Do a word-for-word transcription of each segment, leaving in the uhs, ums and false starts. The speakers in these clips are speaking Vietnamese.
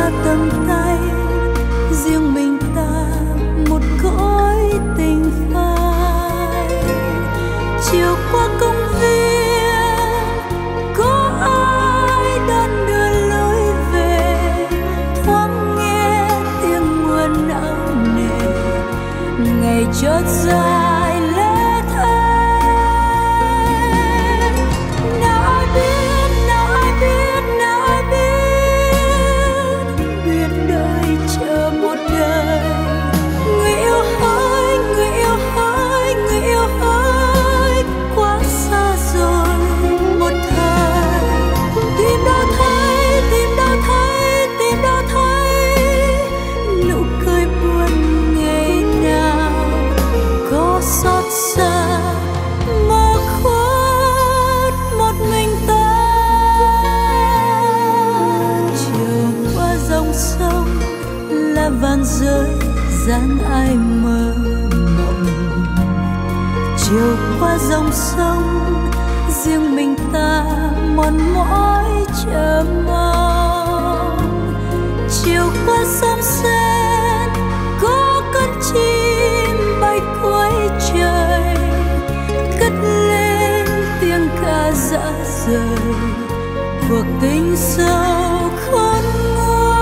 xa tầm tay, riêng mình ta một cõi tình phai. Chiều qua công viên có ai đón đưa lối về, thoáng nghe tiếng mưa nặng nề, ngày chót dài lê thế. Nào ai biết, nào ai biết, nào ai biết, biết đợi chờ một đời. Người yêu hỡi, người yêu hỡi, người yêu hỡi, quá xa rồi một thời. Tìm đâu thấy, tìm đâu thấy, tìm đâu thấy nụ cười buồn ngày nào. Có xót xa mơ khuất một mình ta. Chiều qua dòng sông là vàng rơi dáng ai mơ mộng. Chiều qua dòng sông riêng mình ta mòn mỏi chờ mong. Chiều qua sông sen có con chim bay cuối trời, cất lên tiếng ca dã rời, cuộc tình sâu khôn nguôi.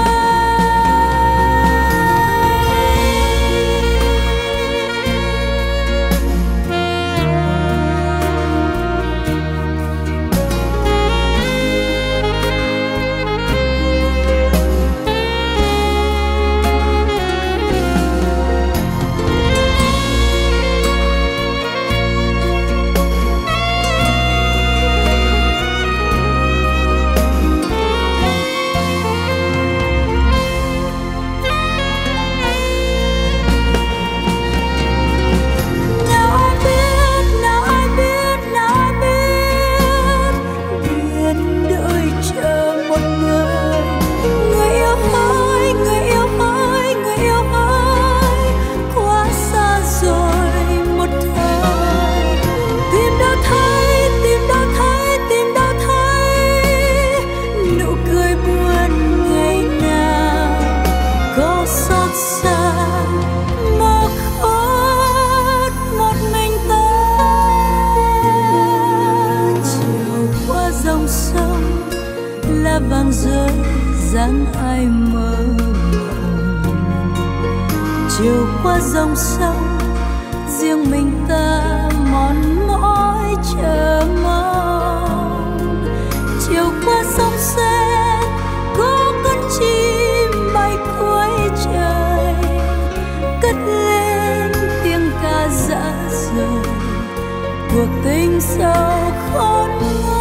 Vàng rơi dáng ai mơ mộng. Chiều qua dòng sông riêng mình ta mòn mỏi chờ mong. Chiều qua sông sen có con chim bay cuối trời, cất lên tiếng ca dã rời, cuộc tình sâu khôn nguôi.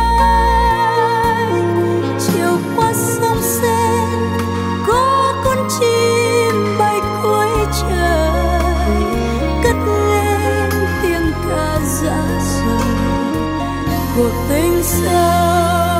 Chiều qua sông sen có con chim bay cuối trời, cất lên tiếng ca dã rời, cuộc tình sâu.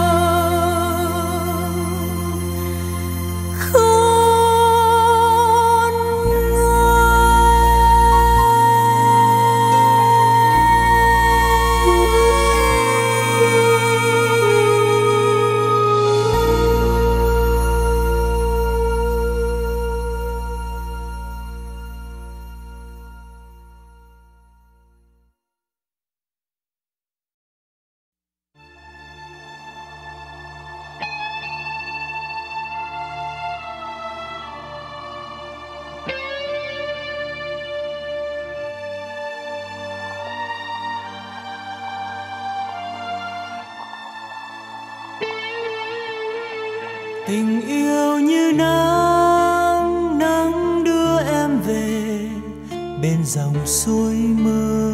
Tình yêu như nắng, nắng đưa em về bên dòng suối mơ.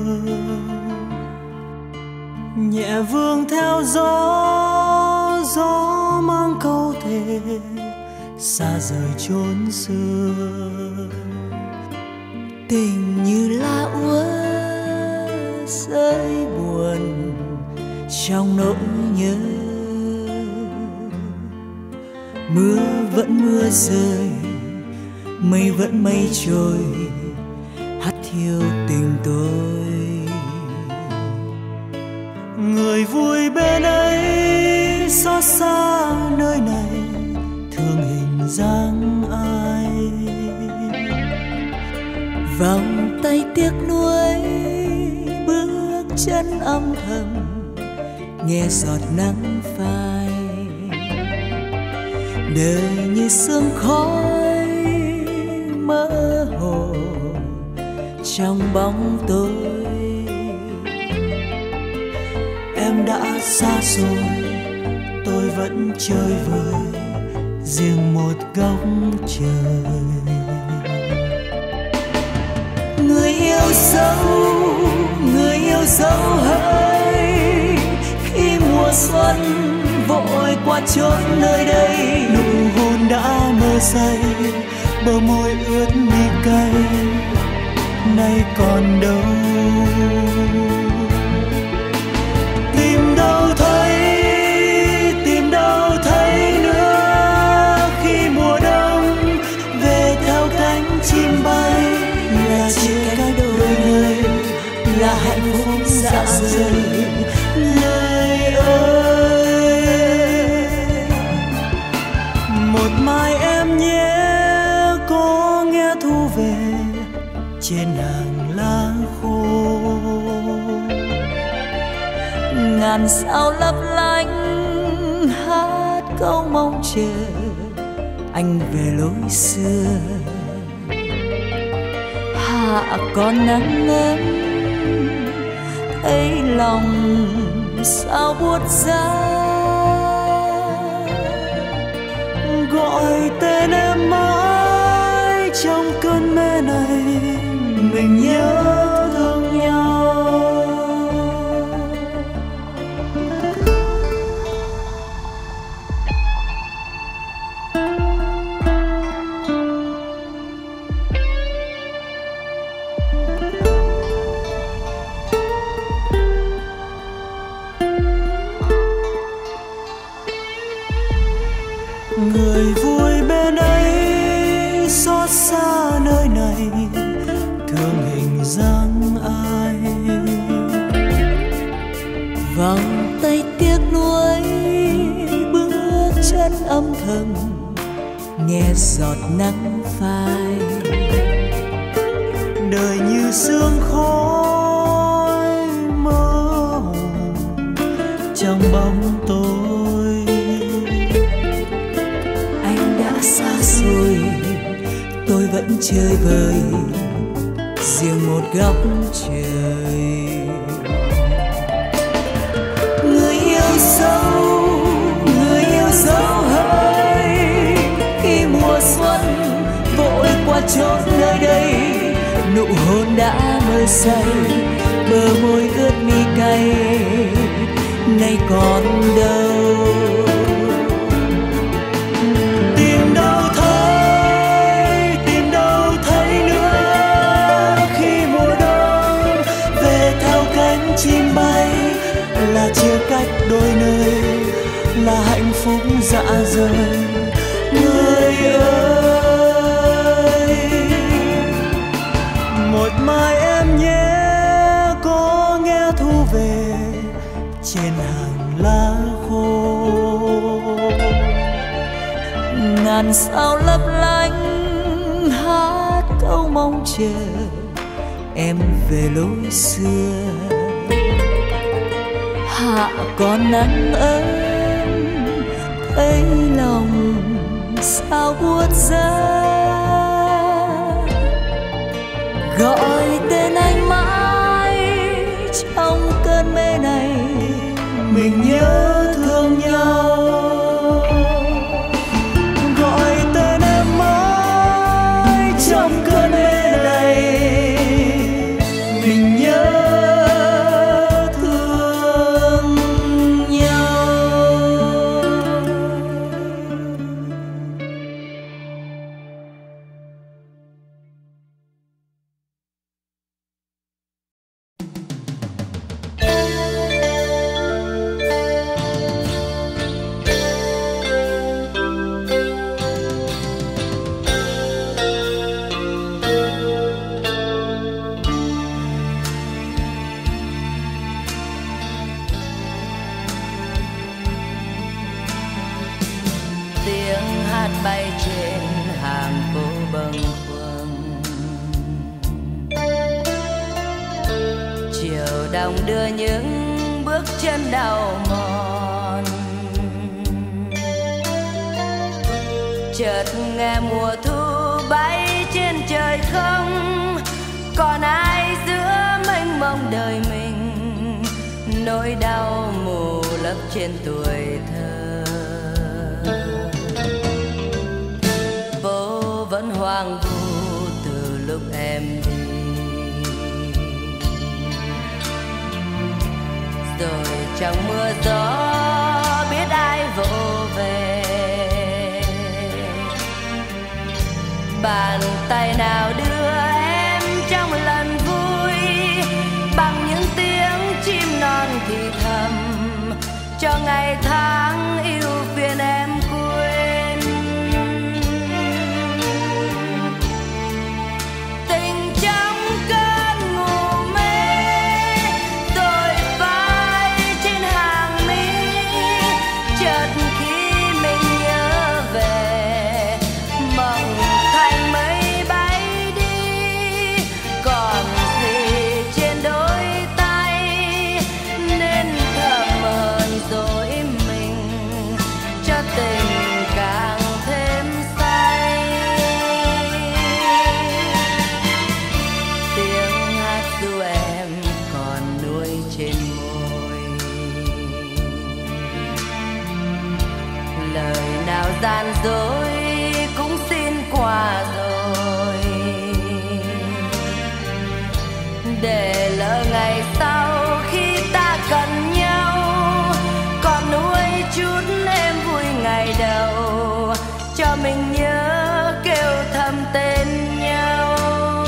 Nhẹ vương theo gió, gió mang câu thề xa rời chốn xưa. Tình như lá úa rơi buồn trong nỗi nhớ. Mưa vẫn mưa rơi, mây vẫn mây trôi, hát thiêu tình tôi. Người vui bên ấy xót xa nơi này, thương hình vòng tay tiếc nuối, bước chân âm thầm nghe giọt nắng phai. Đời như sương khói mơ hồ trong bóng tối. Em đã xa rồi, tôi vẫn chơi vơi riêng một góc trời. Người yêu dấu, người yêu dấu hỡi, khi mùa xuân vội qua chốn nơi đây. Nụ hôn đã mơ say, bờ môi ướt mi cay, nay còn đâu. Tìm đâu thấy, tìm đâu thấy nữa, khi mùa đông về theo cánh chim bay. Là chia cách đôi người, là hạnh phúc dạ rời. Người ơi, một mai em nhé có nghe thu về trên hàng lá khô. Ngàn sao lấp lánh hát câu mong chờ anh về lối xưa. Hạ còn nắng ấm thấy lòng sao buốt giá. Gọi tên em mãi trong cơn mê này, mình nhớ thương nhau. Người vui bên ấy xót xa nơi này, thương hình dáng ai. Vòng tay tiếc nuối, bước chân âm thầm nghe giọt nắng phai. Đời như sương khói mơ hồ trong bóng tối. Anh đã xa rồi, tôi vẫn chơi vơi riêng một góc trời. Người yêu dấu, người yêu dấu hỡi, khi mùa xuân vội qua chốn nơi đây. Nụ hôn đã mơ say, bờ môi ướt mi cay, nay còn đâu. Tìm đâu thấy, tìm đâu thấy nữa, khi mùa đông về theo cánh chim bay. Là chia cách đôi nơi, là hạnh phúc dạ rời. Người ơi, một mai em nhé có nghe thu về trên hàng lá khô. Ngàn sao lấp lánh hát câu mong chờ em về lối xưa. Hạ còn nắng ấm thấy lòng sao buốt giá. Gọi tên anh mãi trong cơn mê này, mình nhớ thương nhau. Gọi tên em mãi trong cơn mê này, mình nhớ thương nhau. Tiếng hát bay trên hàng phố bâng khuâng, đồng đưa những bước chân đau mòn. Chợt nghe mùa thu bay trên trời không còn ai giữa mênh mông đời mình, nỗi đau mù lấp trên tuổi thơ. Phố vẫn hoang vu từ lúc em đi, rồi trong mưa gió biết ai vỗ về. Bàn tay nào đưa em trong lần vui, bằng những tiếng chim non thì thầm, cho ngày tháng yêu phiền em quên. Tình trong cơn ngủ mê, rồi vai trên hàng mi, chợt khi mình nhớ về, mộng thành mây bay đi, còn gì trên đôi tay, nên thầm hờn dỗi mình cho tình càng thêm say. Tiếng hát ru em còn nuôi trên môi, lời nào gian dối cũng xin qua rồi, để lỡ ngày sau khi ta cần nhau, còn nuôi chút em vui ngày đầu, cho mình nhớ kêu thầm tên nhau.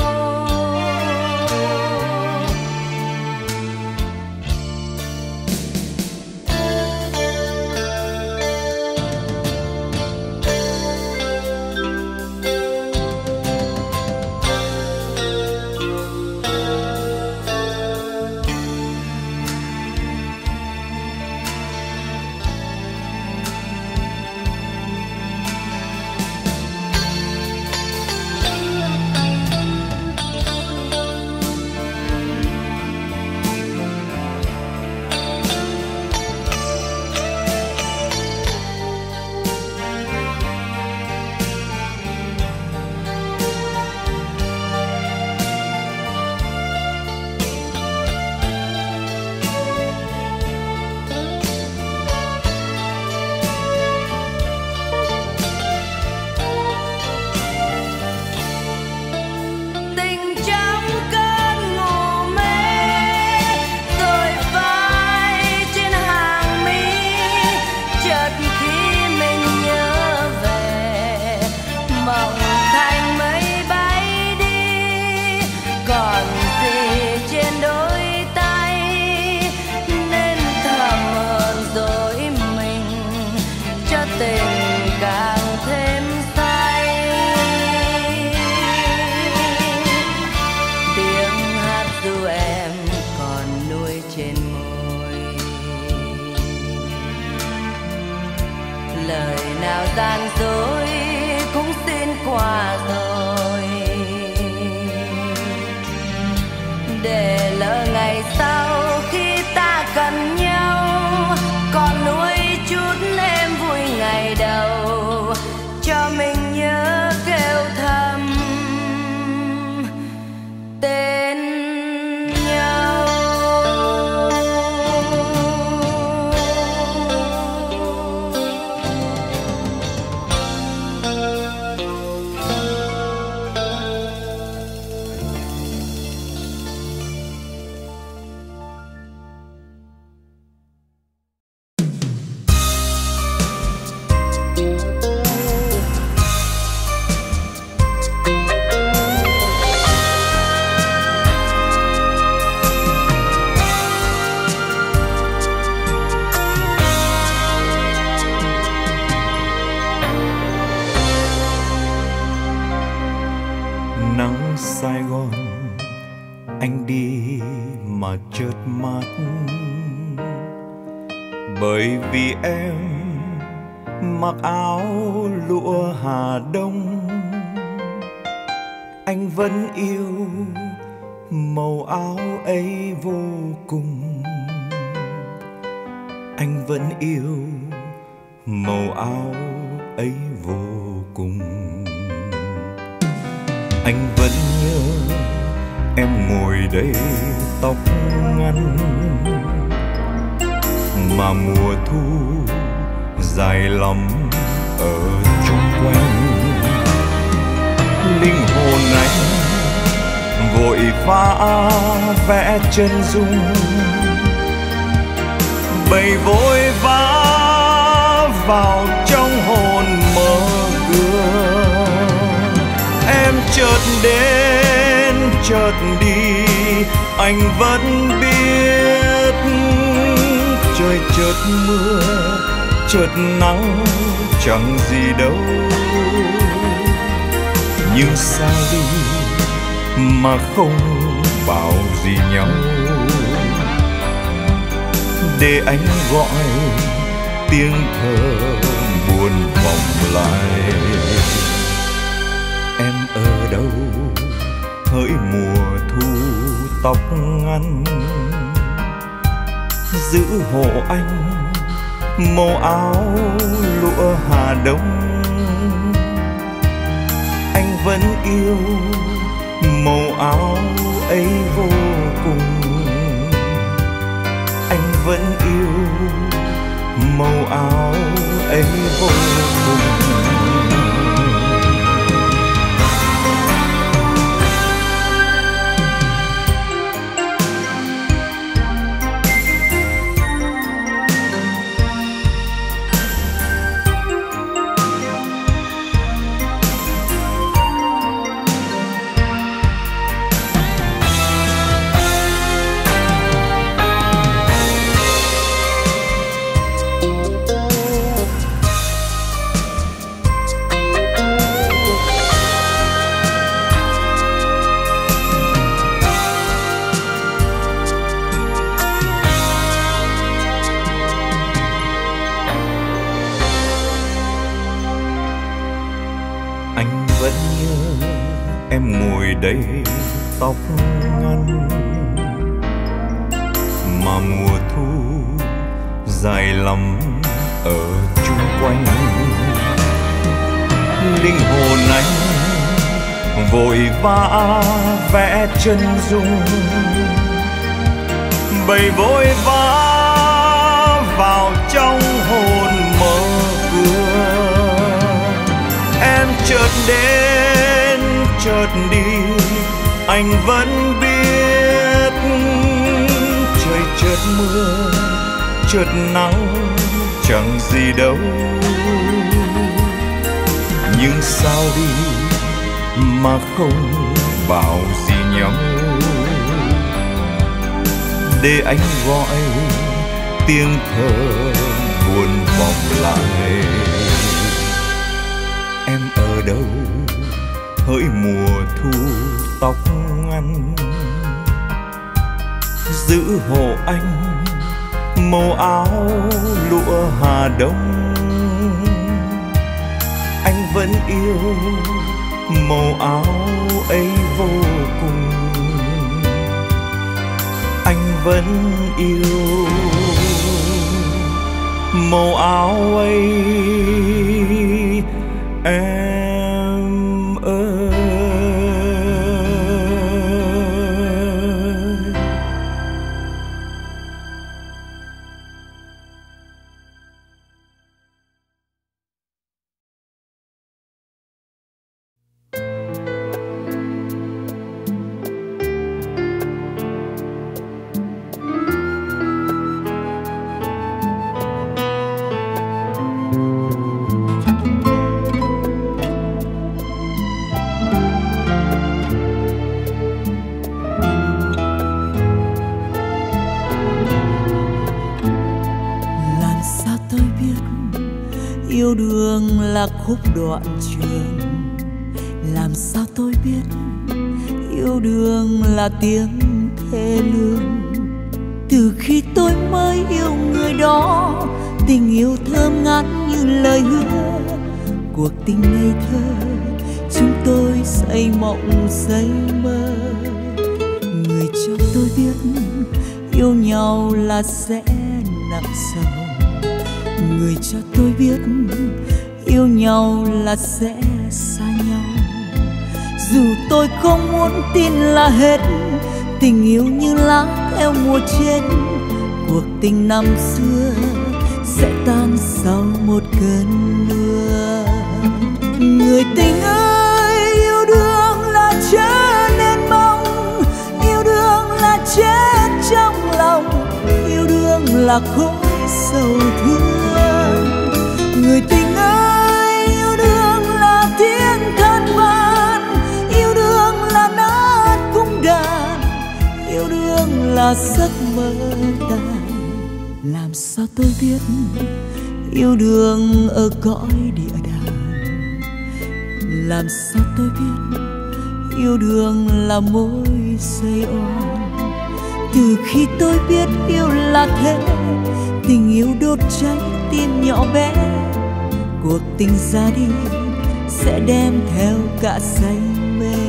Lời nào gian dối cũng xin qua rồi, để lỡ ngày sau khi ta cần nhau, còn nuôi chút em vui ngày đầu, cho mình nhớ kêu thầm tên nhau. Sài Gòn anh đi mà chợt mắt, bởi vì em mặc áo lụa Hà Đông. Anh vẫn yêu màu áo ấy vô cùng. Anh vẫn yêu màu áo ấy vô cùng. Anh vẫn nhớ em ngồi đây tóc ngắn, mà mùa thu dài lắm ở chung quanh. Linh hồn anh vội vã vẽ chân dung, bầy vội vã vào trong hồn mơ ước. Em chợt đến chợt đi, anh vẫn biết. Trời chợt mưa chợt nắng chẳng gì đâu, nhưng sao đi mà không bảo gì nhau. Để anh gọi tiếng thơ buồn vọng lại. Em ở đâu hỡi mùa thu tóc ngắn, giữ hộ anh màu áo lụa Hà Đông. Anh vẫn yêu màu áo ấy vô cùng. Anh vẫn yêu màu áo ấy vô cùng. Đây tóc ngắn, mà mùa thu dài lắm ở chung quanh. Linh hồn anh vội vã vẽ chân dung, bầy vội vã vào trong hồn mơ ước. Em chợt đến chợt đi, anh vẫn biết. Trời chợt mưa chợt nắng chẳng gì đâu, nhưng sao đi mà không bảo gì nhau. Để anh gọi tiếng thơ buồn vọng lại. Em ở đâu hỡi mùa thu tóc ngắn, giữ hộ anh màu áo lụa Hà Đông. Anh vẫn yêu màu áo ấy vô cùng. Anh vẫn yêu màu áo ấy em ơi. Yêu đương là khúc đoạn trường, làm sao tôi biết yêu đương là tiếng thê lương. Từ khi tôi mới yêu người đó, tình yêu thơm ngát như lời hứa. Cuộc tình ngây thơ chúng tôi xây mộng xây mơ, tôi biết yêu nhau là sẽ nặng sâu. Người cho tôi biết yêu nhau là sẽ xa nhau. Dù tôi không muốn tin là hết, tình yêu như lá theo mùa chết. Cuộc tình năm xưa sẽ tan sau một cơn mưa. Người tình ơi, yêu đương là trở nên mong, yêu đương là chết trong lòng, yêu đương là khối sầu thương. Người tình ơi, yêu đương là tiếng than van, yêu đương là nát cung đàn, yêu đương là giấc mơ tàn. Làm sao tôi biết yêu đương ở cõi địa đàng? Làm sao tôi biết yêu đương là mối dây oan? Từ khi tôi biết yêu là thế, tình yêu đốt cháy tim nhỏ bé. Cuộc tình ra đi sẽ đem theo cả say mê.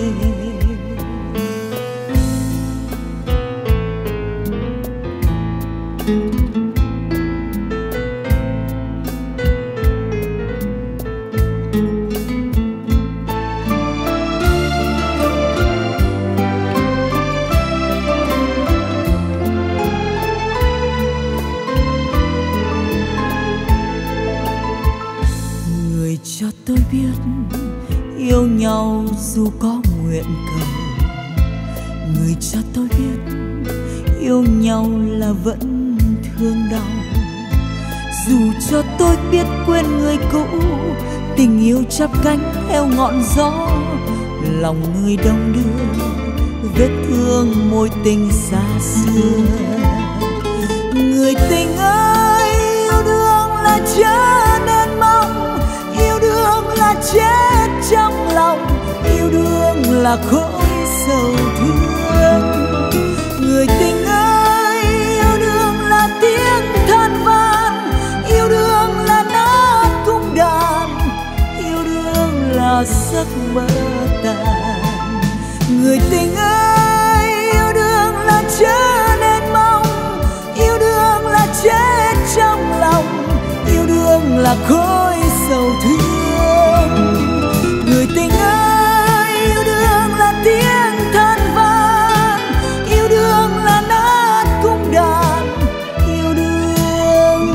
Yêu nhau dù có nguyện cầu, người cho tôi biết yêu nhau là vẫn thương đau. Dù cho tôi biết quên người cũ, tình yêu chắp cánh theo ngọn gió. Lòng người đông đưa vết thương mối tình xa xưa. Người tình ơi, yêu đương là trở nên mong, yêu đương là chết trong lòng, yêu đương là khối sầu thương. Người tình ơi, yêu đương là tiếng than van, yêu đương là nát cung đàn, yêu đương là giấc mơ tàn. Người tình ơi, yêu đương là trở nên mong, yêu đương là chết trong lòng, yêu đương là khối sầu thương. Người tình ơi, yêu đương là tiếng than van, yêu đương là nát cung đàn, yêu đương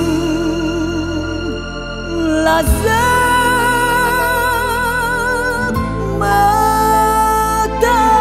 là giấc mơ tan.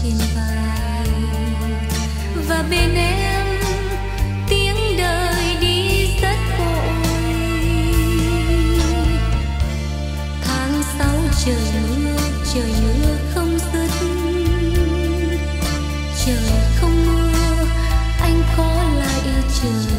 trên vai. Và bên em tiếng đời đi rất vội. Tháng sáu trời mưa, trời mưa không dứt. Trời không mưa, anh có lại trời.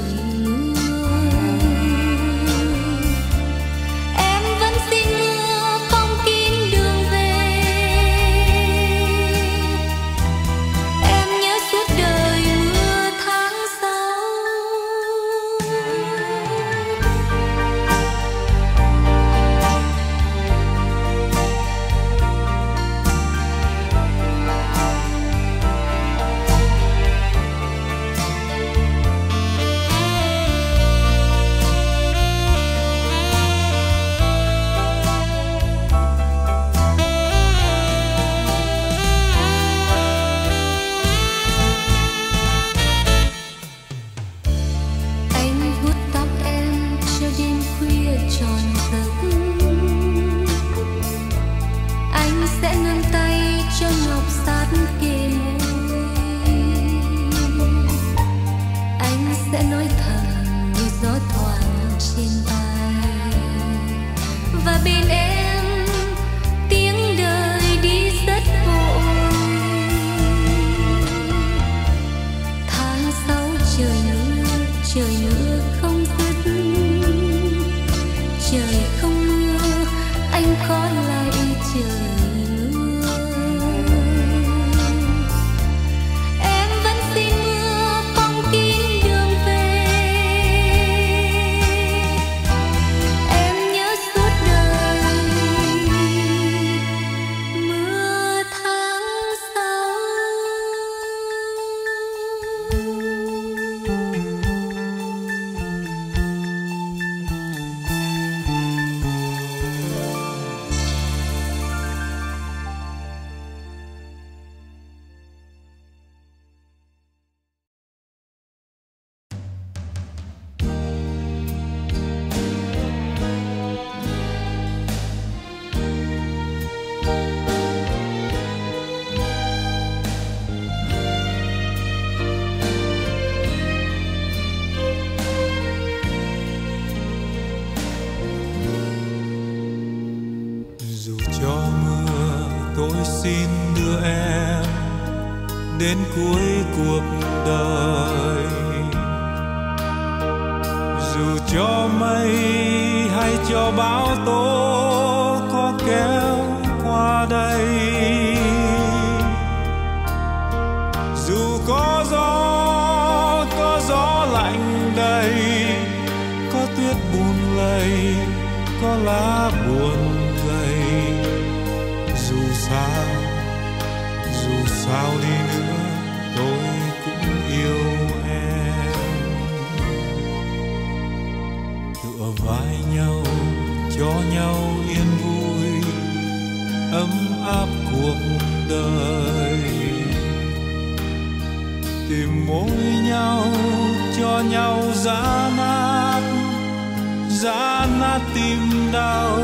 Đến cuối cuộc đời, dù cho mây hay cho bão tố có kéo qua đây, dù có gió có gió lạnh đầy, có tuyết buồn lầy, có lá buồn gầy, dù sao dù sao đi nữa tôi cũng yêu em. Tựa vai nhau cho nhau yên vui, ấm áp cuộc đời, tìm môi nhau cho nhau giã nát giã nát tim đau.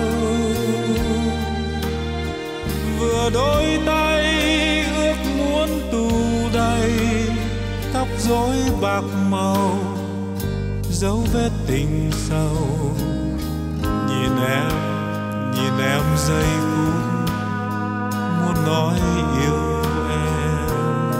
Vừa đôi tay ước muốn tù đầy, tóc rối bạc màu dấu vết tình sâu. Nhìn em nhìn em giây phút muốn nói yêu em.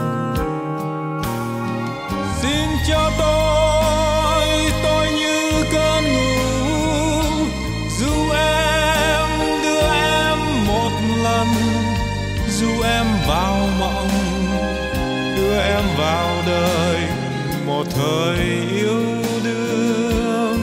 Xin cho tôi tôi như cơn ngủ, dù em đưa em một lần, dù em vào mộng đưa em vào đời một thời yêu đương.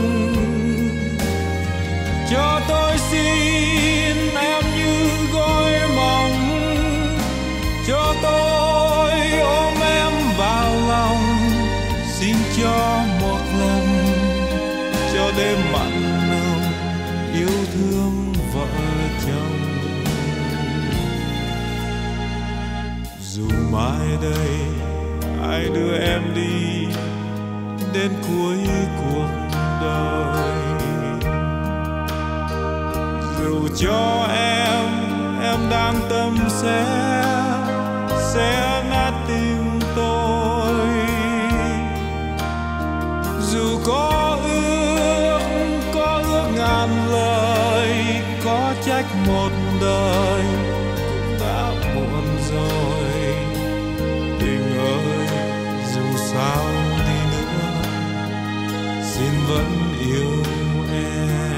Cho tôi xin em như gối mộng, cho tôi ôm em vào lòng. Xin cho một lần, cho đêm mặn nồng yêu thương vợ chồng. Dù mai đây ai đưa em đi đến cuối cuộc đời, dù cho em em đang tâm sẽ sẽ nát tim tôi. Dù có ước, có ước ngàn lời, có trách một đời cũng đã muộn rồi. Tình ơi, dù sao đi nữa, xin vẫn yêu em.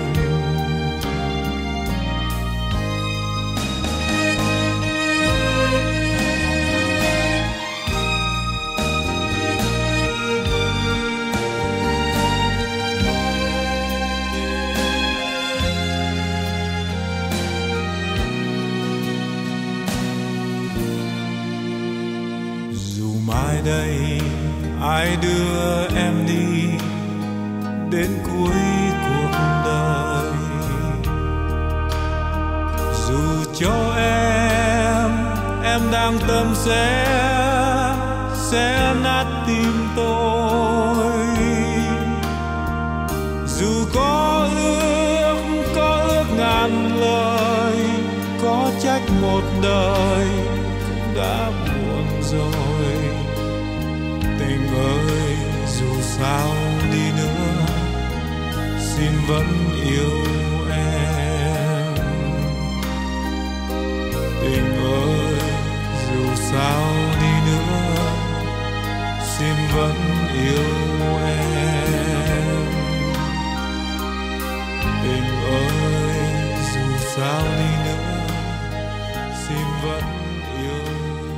Mai đây ai đưa em đi đến cuối cuộc đời, dù cho em em đang tâm sẽ sẽ nát tim tôi. Dù có ước, có ước ngàn lời, có trách một đời cũng đã muộn rồi. Tình ơi, dù sao đi nữa, xin vẫn yêu em. Tình ơi, dù sao đi nữa, xin vẫn yêu em. Tình ơi, dù sao đi nữa, xin vẫn yêu em.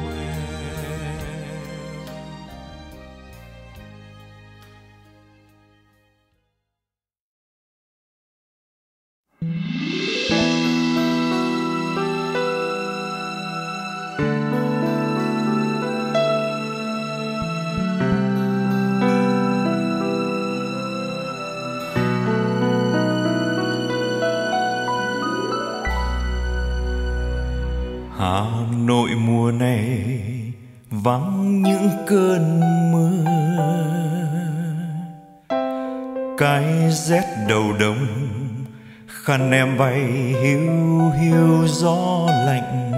Hà Nội mùa này vắng những cơn mưa, cái rét đầu đông khăn em bay hiu hiu gió lạnh.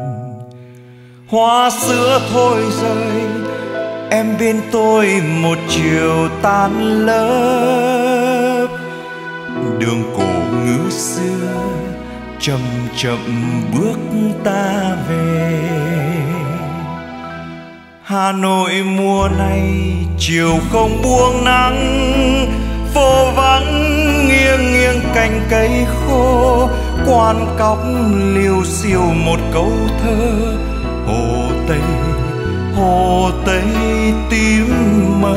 Hoa sữa thôi rơi em bên tôi một chiều tan lớp, đường cổ ngữ xưa chậm chậm bước ta về. Hà Nội mùa này chiều không buông nắng, phố vắng nghiêng nghiêng cành cây khô, quan cóc liêu xiêu một câu thơ. Hồ Tây, Hồ Tây tím mơ.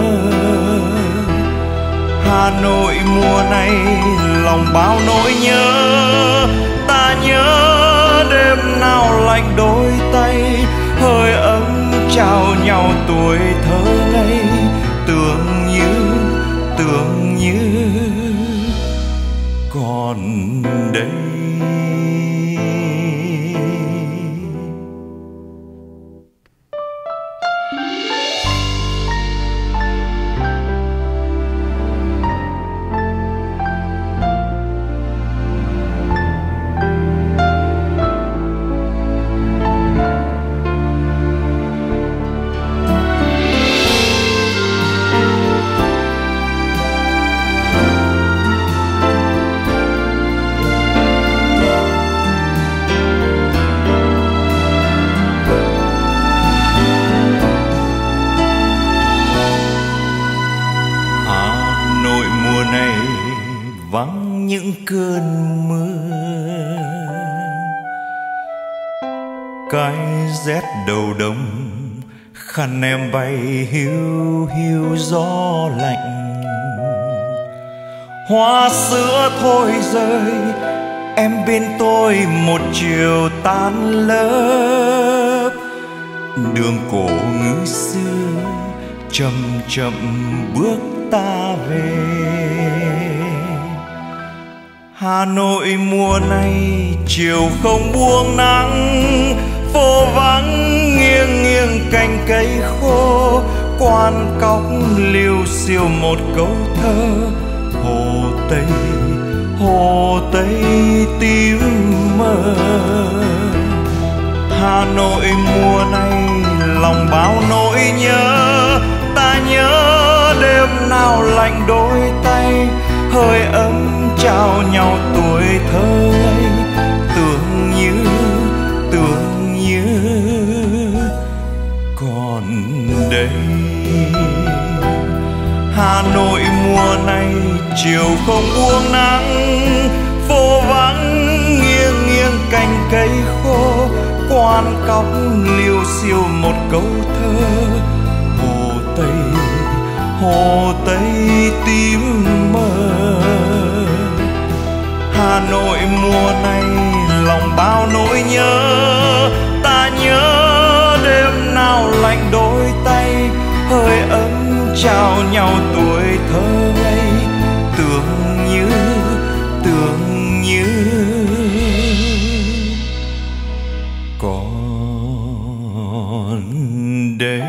Hà Nội mùa này lòng bao nỗi nhớ, ta nhớ đêm nào lạnh đôi tay, hơi ấm trao nhau tuổi thơ ngây, tưởng như tưởng như còn đây. Vắng những cơn mưa, cái rét đầu đông khăn em bay hiu hiu gió lạnh. Hoa sữa thôi rơi em bên tôi một chiều tan lớp, đường cổ ngữ xưa chậm chậm bước ta về. Hà Nội mùa này chiều không buông nắng, phố vắng nghiêng nghiêng cành cây khô, quan cóc liêu xiêu một câu thơ. Hồ Tây, Hồ Tây tím mơ. Hà Nội mùa này lòng bao nỗi nhớ. Ta nhớ đêm nào lạnh đôi tay, hơi ấm trao nhau tuổi thơ ấy. Tưởng như, tưởng như còn đây. Hà Nội mùa này chiều không buông nắng, phố vắng nghiêng nghiêng cành cây khô. Quan cóc liêu xiêu một câu thơ. Hồ Tây, Hồ Tây tím mờ. Hà Nội mùa này lòng bao nỗi nhớ. Ta nhớ đêm nào lạnh đôi tay, hơi ấm trao nhau tuổi thơ ấy. Tưởng như, tưởng như còn đây.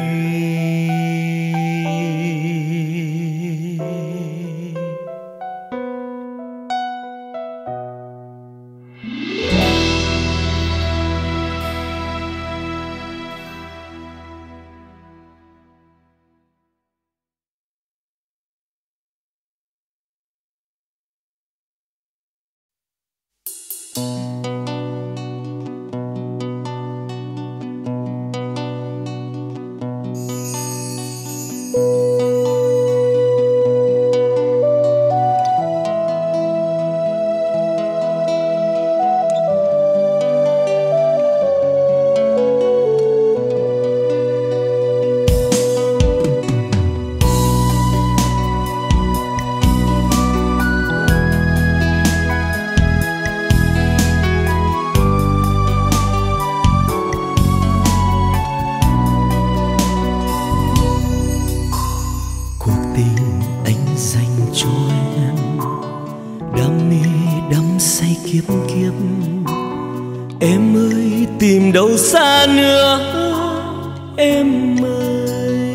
Đâu xa nữa em ơi,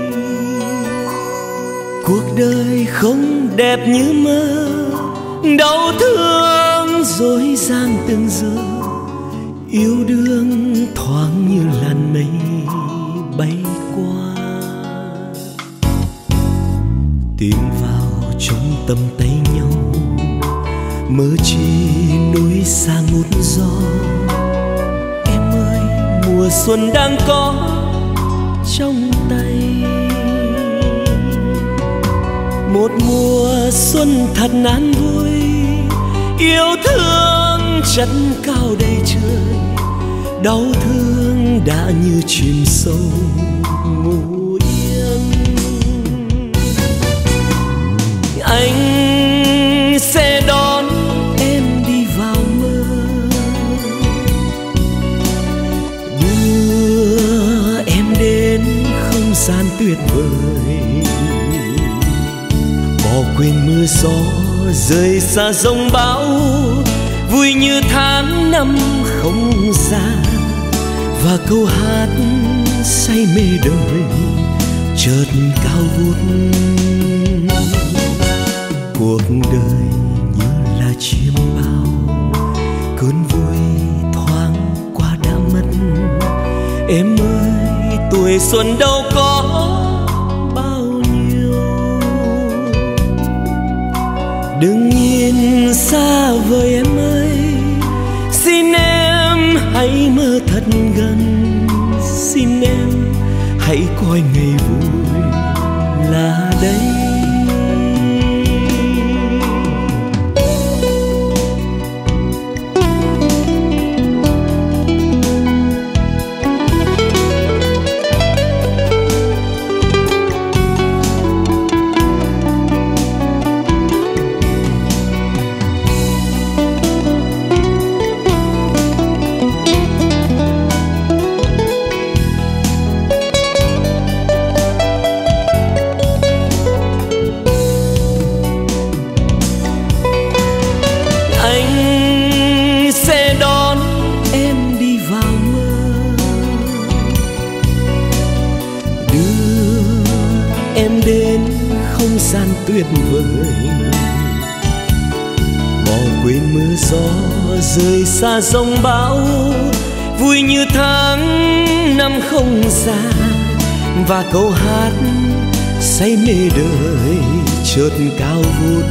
cuộc đời không đẹp như mơ. Đau thương dối gian từng giờ, yêu đương thoáng như làn mây bay qua. Tìm vào trong tầm tay nhau, mơ chi núi xa ngút gió. Mùa xuân đang có trong tay, một mùa xuân thật an vui. Yêu thương chất cao đầy trời, đau thương đã như chìm sâu ngủ yên. Anh sẽ đón em đi vào mơ, đưa em đến không gian tuyệt vời, bỏ quên mưa gió rời xa giông bão, vui như tháng năm không xa. Và câu hát say mê đời chợt cao vút. Cuộc đời như là chiêm bao, cơn vui thoáng qua đã mất. Em ơi tuổi xuân đâu có bao nhiêu, đừng nhìn xa vời em ơi. Xin em hãy mơ thật gần, xin em hãy coi ngày vui là đây. Tuyệt vời, bỏ quên mưa gió rời xa giông bão, vui như tháng năm không già và câu hát say mê đời chợt cao vút.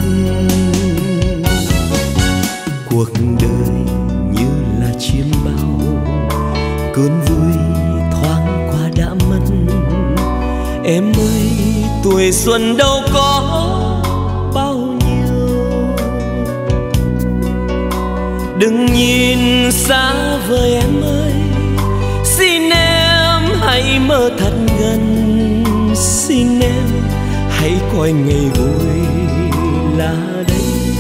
Cuộc đời như là chiêm bao, cơn vui thoáng qua đã mất. Em ơi, tuổi xuân đâu có bao nhiêu, đừng nhìn xa vời em ơi. Xin em hãy mơ thật gần, xin em hãy coi ngày vui là đây.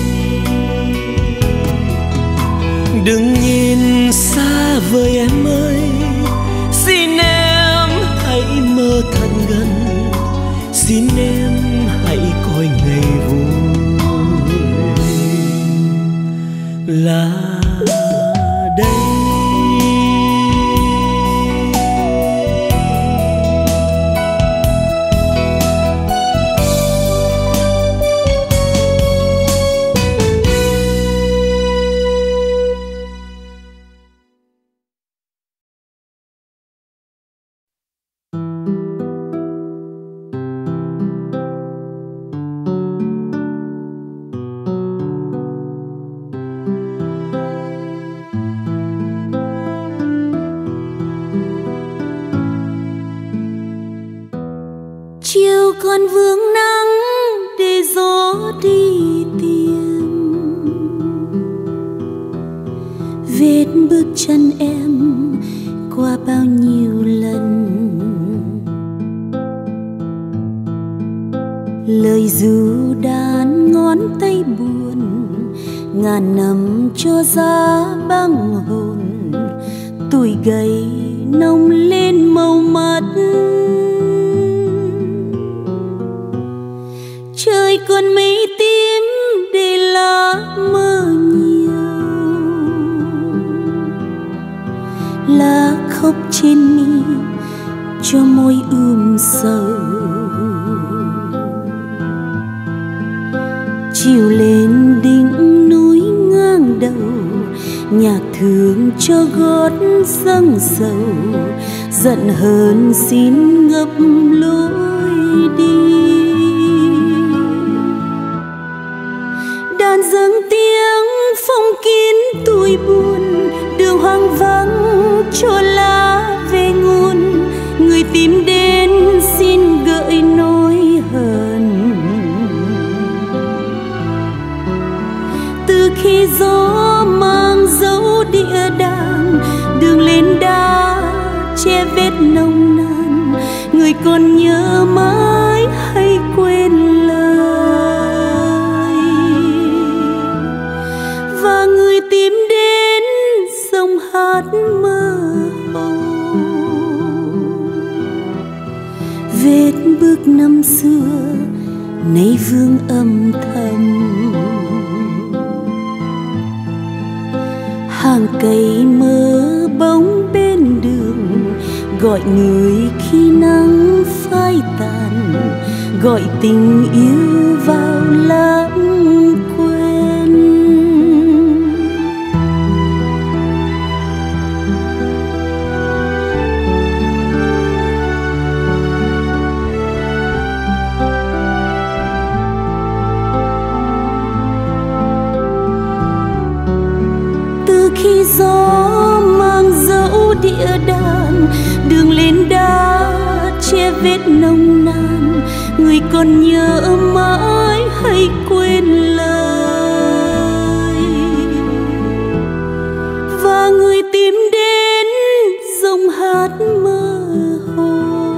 Đừng nhìn xa vời em ơi, xin em hãy mơ thật gần, xin em hãy coi ngày vui là đây. Chiều còn vương nắng để gió đi tìm, vết bước chân em qua bao nhiêu lần. Lời ru đàn ngón tay buồn, ngàn năm cho giá băng hồn. Tuổi gầy nồng lên màu mắt, trời còn mây tím để lá mơ nhiều. Lá khóc trên mi cho môi ươm sầu, chiều lên đỉnh núi ngang đầu. Nhạc thương cho gót dâng sầu, giận hờn xin ngập lối đi. Đàn dâng tiếng phong kín tuổi buồn, đường hoang vắng cho lá về nguồn. Người tìm đến xin gợi nỗi hờn, từ khi gió mang dấu địa đàng. Đường lên đá che vết nồng nàn, người còn nhớ mãi hay quên lời. Và người tìm đến dòng hát mơ hồ, vết bước năm xưa nay vương âm thầm. Hàng cây mơ bóng bên đường, gọi người khi nắng phai tàn, gọi tình yêu vào lãng quên. Từ khi gió mang dấu địa đàng, đường lên đá che vết nồng nàn. Người còn nhớ mãi hay quên lời. Và người tìm đến dòng hát mơ hồ,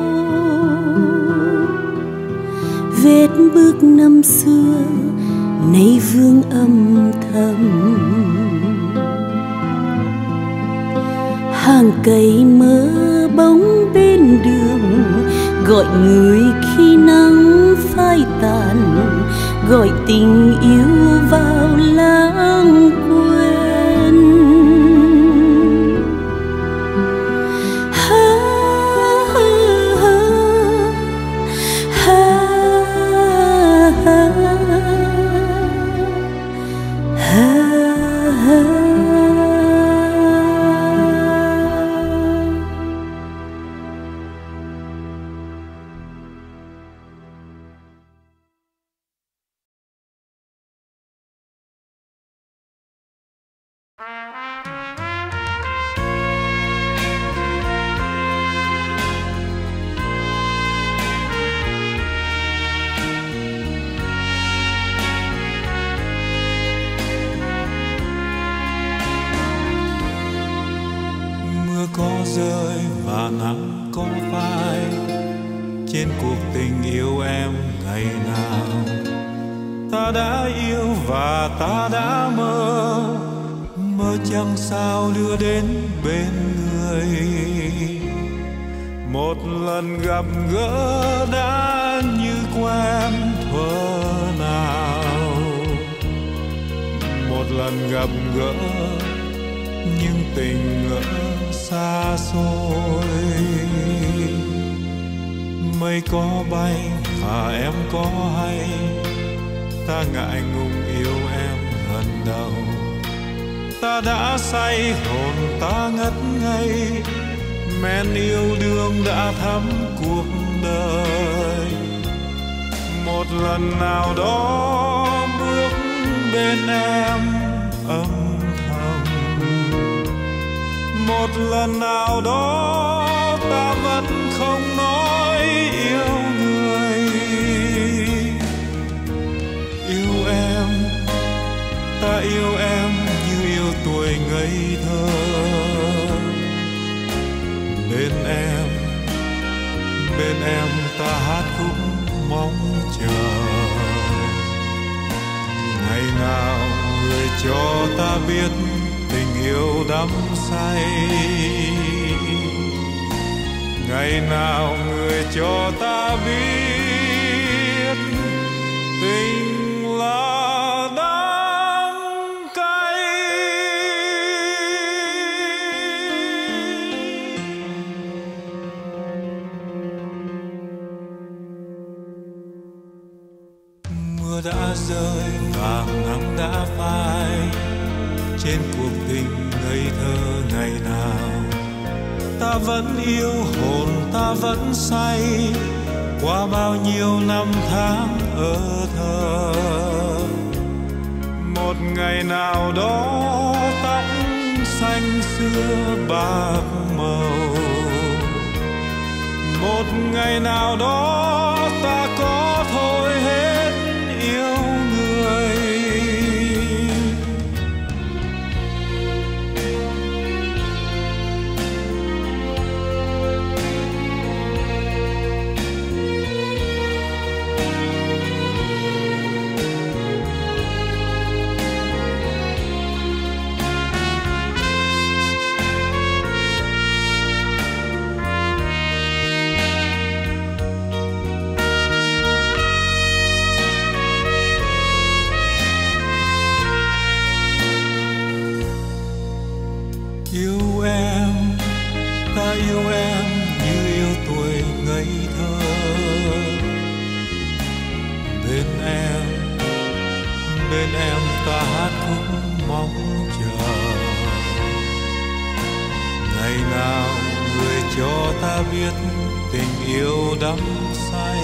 vết bước năm xưa nay vương âm thầm. Hàng cây mơ bóng bên đường, gọi người khi nắng phai tàn, gọi tình yêu vào lãng quên. Ha, ha, ha, ha, ha, ha, ha. có rơi và nắng có phai trên cuộc tình yêu em ngày nào. Ta đã yêu và ta đã mơ, mơ chẳng sao đưa đến bên người. Một lần gặp gỡ đã như quen thuở nào, một lần gặp gỡ nhưng tình ngỡ xa xôi. Mây có bay và em có hay, ta ngại ngùng yêu em lần đầu. Ta đã say hồn ta ngất ngây, men yêu đương đã thắm cuộc đời. Một lần nào đó bước bên em âm thầm, một lần nào đó ta vẫn không nói yêu người. Yêu em, ta yêu em như yêu tuổi ngây thơ. Bên em, bên em ta hát khúc mong chờ. Ngày nào người cho ta biết tình yêu đắm say, ngày nào người cho ta biết tình là đắng cay. Mưa đã rơi và nắng đã phai trên cuộc tình ngây thơ ngày nào. Ta vẫn yêu hồn ta vẫn say qua bao nhiêu năm tháng ở thơ. Một ngày nào đó tóc xanh xưa bạc màu, một ngày nào đó ta có thôi hết yêu người. Yêu em, ta yêu em như yêu tuổi ngây thơ. Bên em, bên em ta hát khúc mong chờ. Ngày nào người cho ta biết tình yêu đắm say,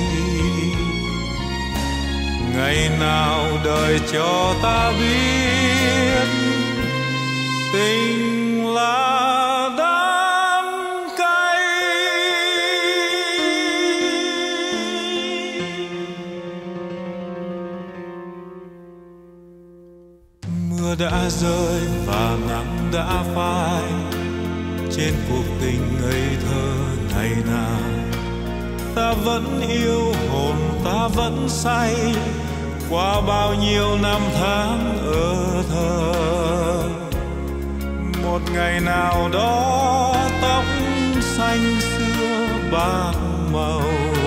ngày nào đời cho ta biết tình là đắng cay. Mưa đã rơi và nắng đã phai trên cuộc tình ngây thơ ngày nào. Ta vẫn yêu hồn ta vẫn say qua bao nhiêu năm tháng ở thơ. Một ngày nào đó tóc xanh xưa bạc màu,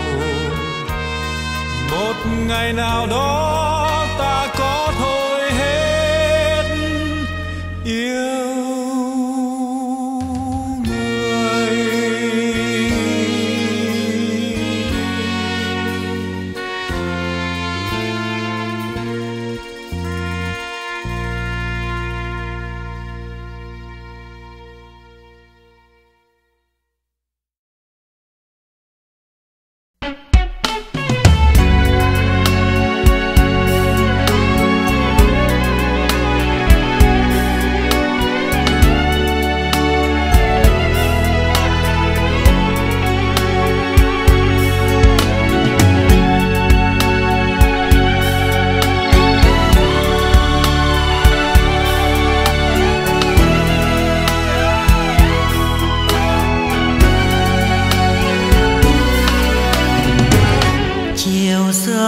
một ngày nào đó ta có thôi hết yêu người.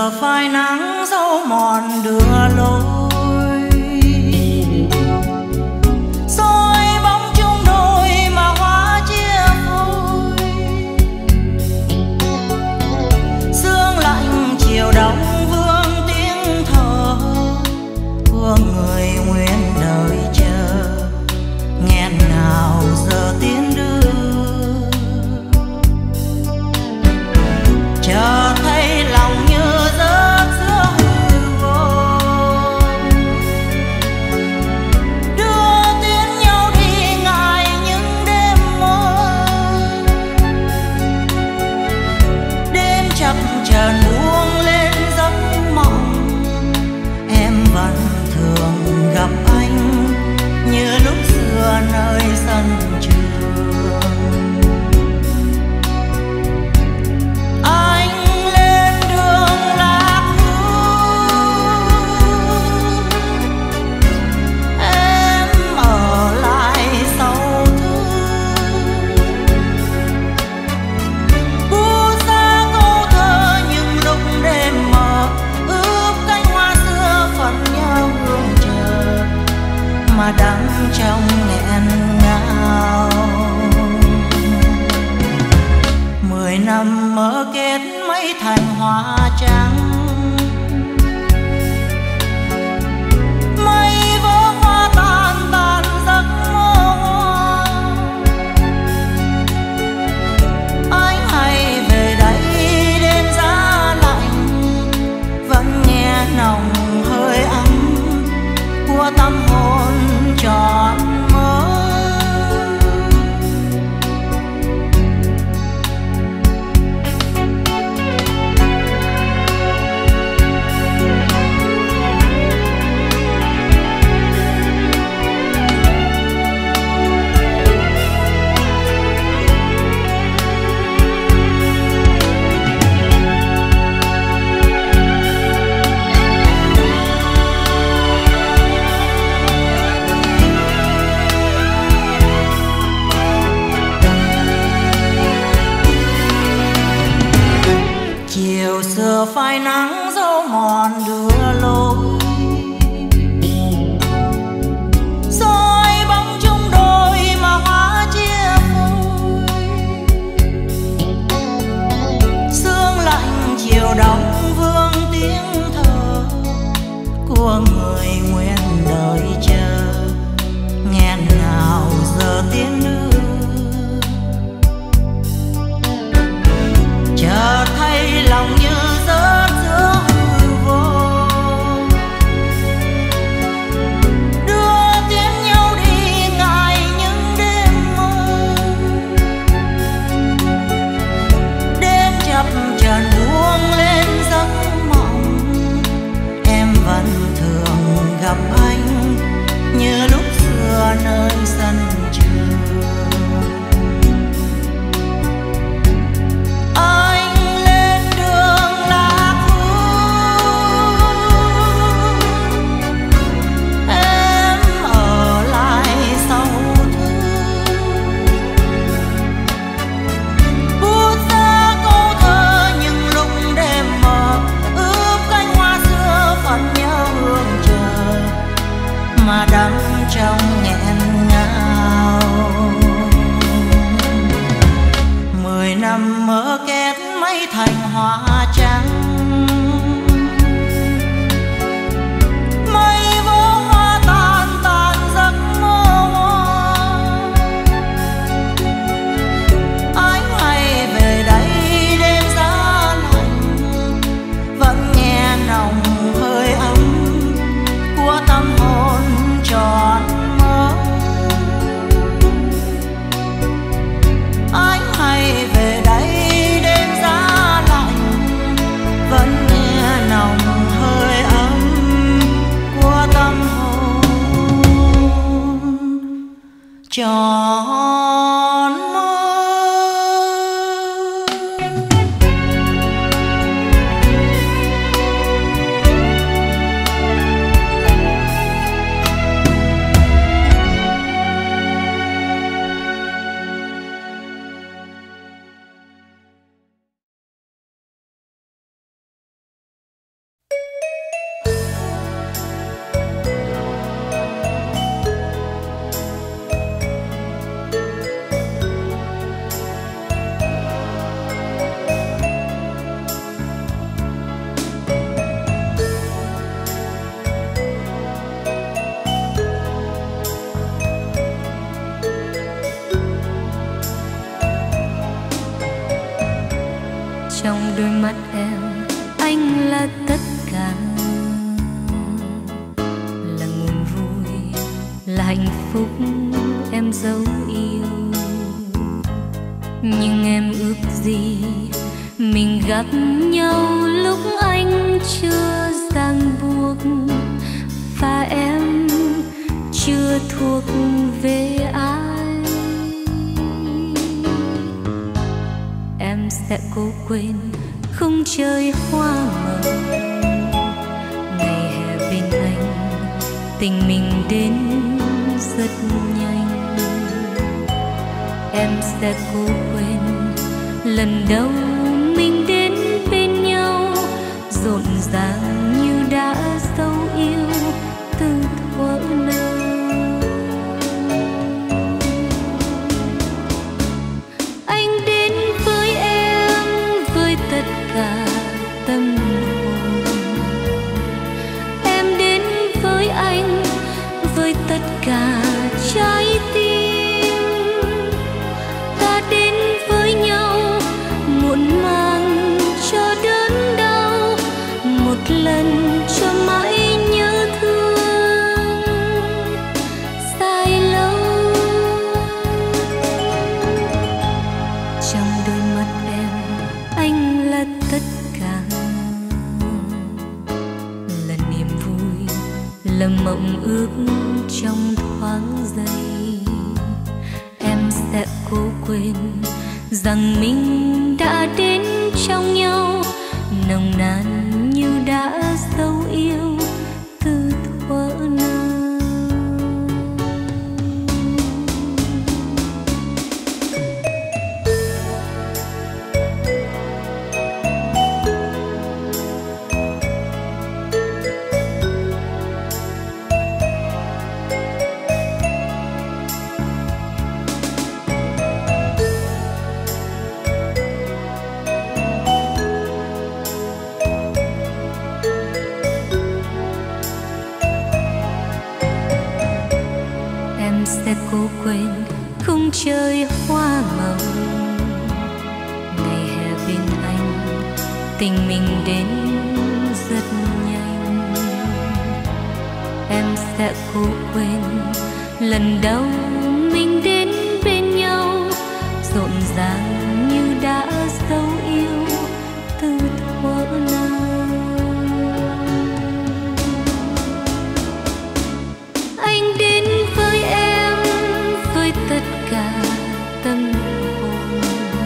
giờ phai nắng dấu mòn đưa lối, rồi bóng chung đôi mà hóa chia phôi. Sương lạnh chiều đông vương tiếng thở của người nguyện đợi chờ, nghẹn ngào giờ tiến đưa. Chờ thấy lòng như rớt giữa hư vô, đưa tiến nhau đi ngại những đêm mơ. Đêm chập chờn buông lên giấc mộng, em vẫn thường gặp anh như lúc xưa nơi sân trường. Mà đắm trong nghẹn ngào, mười năm mơ kết mấy thành hoa trắng. Mây vỡ hoa tan tan giấc mơ, anh hay về đây đêm giá lạnh, vẫn nghe nồng hơi ấm của tâm hồn trọn mơ. Chiều xưa phai nắng dấu mòn đưa lối, rồi bóng chung đôi mà hóa chia phôi. Sương lạnh chiều đông vương tiếng thở của người nguyện đợi chờ, nghẹn ngào giờ tiến đưa. Chờ thấy lòng như rớt giữa hư vô, đưa tiến nhau đi ngại những đêm mơ. Đêm chập chờn buông lên giấc mộng, em vẫn thường gặp anh như lúc xưa nơi sân trường. Mà đắm trong nghẹn ngào, mười năm mơ kết mấy thành hoa trắng. Mây vỡ hoa tan tan giấc mơ, anh hay về đây đêm giá lạnh, vẫn nghe nồng hơi ấm của tâm hồn trọn mơ. Anh hay về đây đêm giá lạnh, vẫn nghe nồng hơi ấm của tâm hồn trọn Trong đôi mắt em, anh là tất cả, là nguồn vui, là hạnh phúc em dấu yêu. Nhưng em ước gì mình gặp nhau lúc anh chưa ràng buộc, và em chưa thuộc về ai. Em sẽ cố quên khung trời hoa màu, ngày hè bên anh, tình mình đến rất nhanh. Em sẽ cố quên lần đầu mình đến bên nhau, rộn ràng như đã dấu yêu từ thuở nào. Anh đến với em với tất cả tâm hồn, em đến với anh với tất cả trái tim. Ta đến với nhau muộn màng cho đớn đau, một lần cho mãi nhớ thương dài lâu. Trong đôi mắt em, anh là tất cả, là niềm vui, là mộng ước trong thoáng giây. Em sẽ cố quên rằng mình đã đến trong nhau, nồng nàn như đã dấu yêu từ thuở nào. Sẽ cố quên khung trời hoa màu, ngày hè bên anh, tình mình đến rất nhanh. Em sẽ cố quên lần đầu mình đến bên nhau, rộn ràng như đã dấu yêu từ thuở nào. Anh đến với em với tất cả tâm hồn,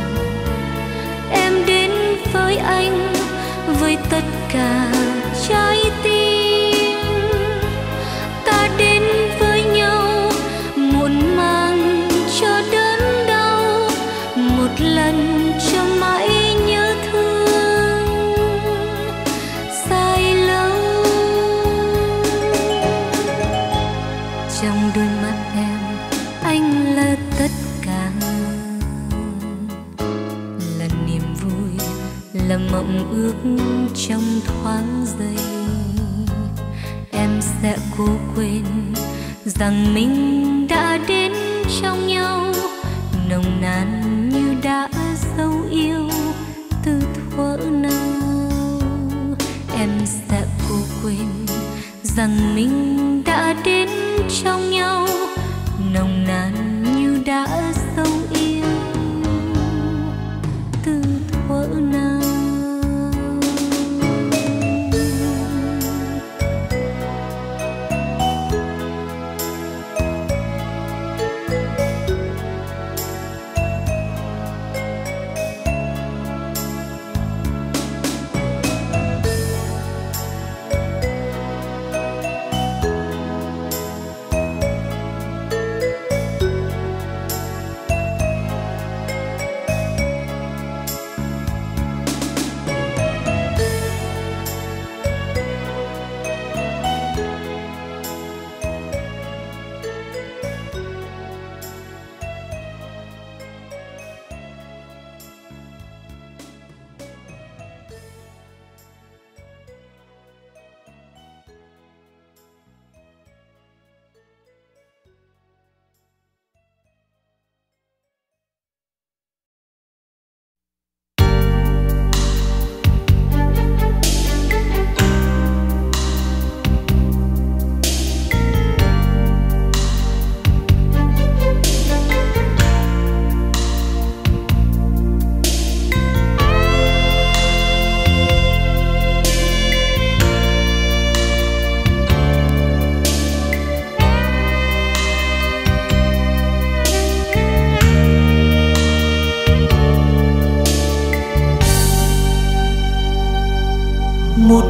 em đến với anh với tất cả trái tim. Ta đến với nhau muộn màng cho đớn đau, một lần cho mãi nhớ thương dài lâu. Trong đôi mắt em, anh là tất cả, là niềm vui, là mộng ước trong thoáng giây. Em sẽ cố quên rằng mình đã đến trong nhau, nồng nàn như đã dấu yêu từ thuở nào. Em sẽ cố quên rằng mình đã đến trong nhau, nồng nàn như đã dấu yêu từ thuở nào.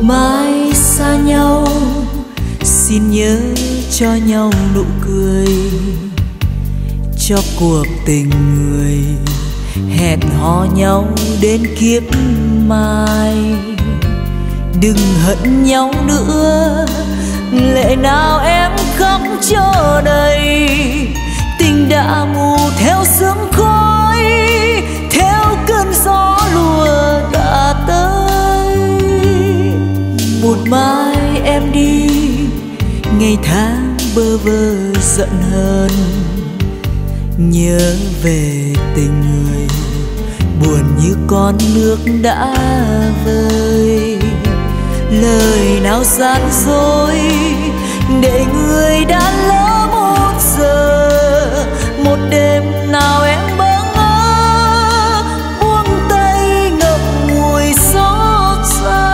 mai xa nhau, xin nhớ cho nhau nụ cười, cho cuộc tình người hẹn hò nhau đến kiếp mai. Đừng hận nhau nữa, lệ nào em khóc cho đầy, tình đã mù theo sương khói, theo cơn gió lùa đã tới. Một mai em đi, ngày tháng bơ vơ giận hờn, nhớ về tình người buồn như con nước đã vơi. Lời nào gian dối để người đã lỡ một giờ, một đêm nào em bỡ ngỡ buông tay ngậm ngùi xót xa.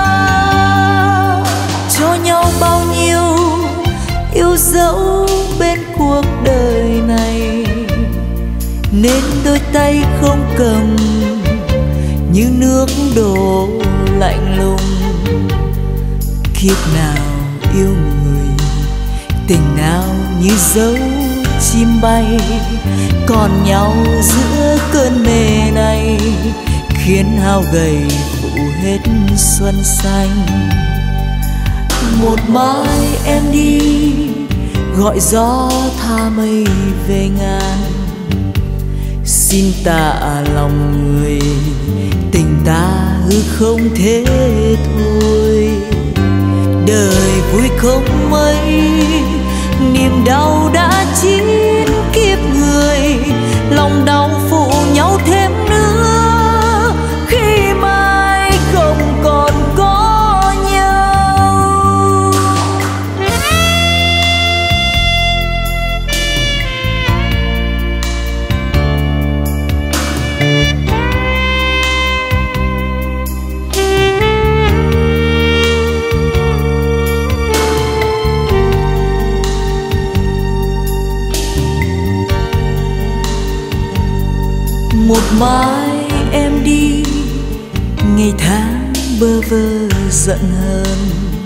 Cho nhau bao nhiêu yêu dấu bên cuộc đời này, nên đôi tay không cầm như nước đổ lạnh lùng. Kiếp nào yêu người, tình nào như dấu chim bay, còn nhau giữa cơn mê này, khiến hao gầy phủ hết xuân xanh. Một mai em đi, gọi gió tha mây về ngàn, xin tạ lòng người, tình ta hư không thế thôi. Đời vui không mấy, niềm đau đã chín kiếp người, lòng đau phụ nhau thêm nữa, khi mai không còn có nhau. Một mai em đi, ngày tháng bơ vơ giận hờn,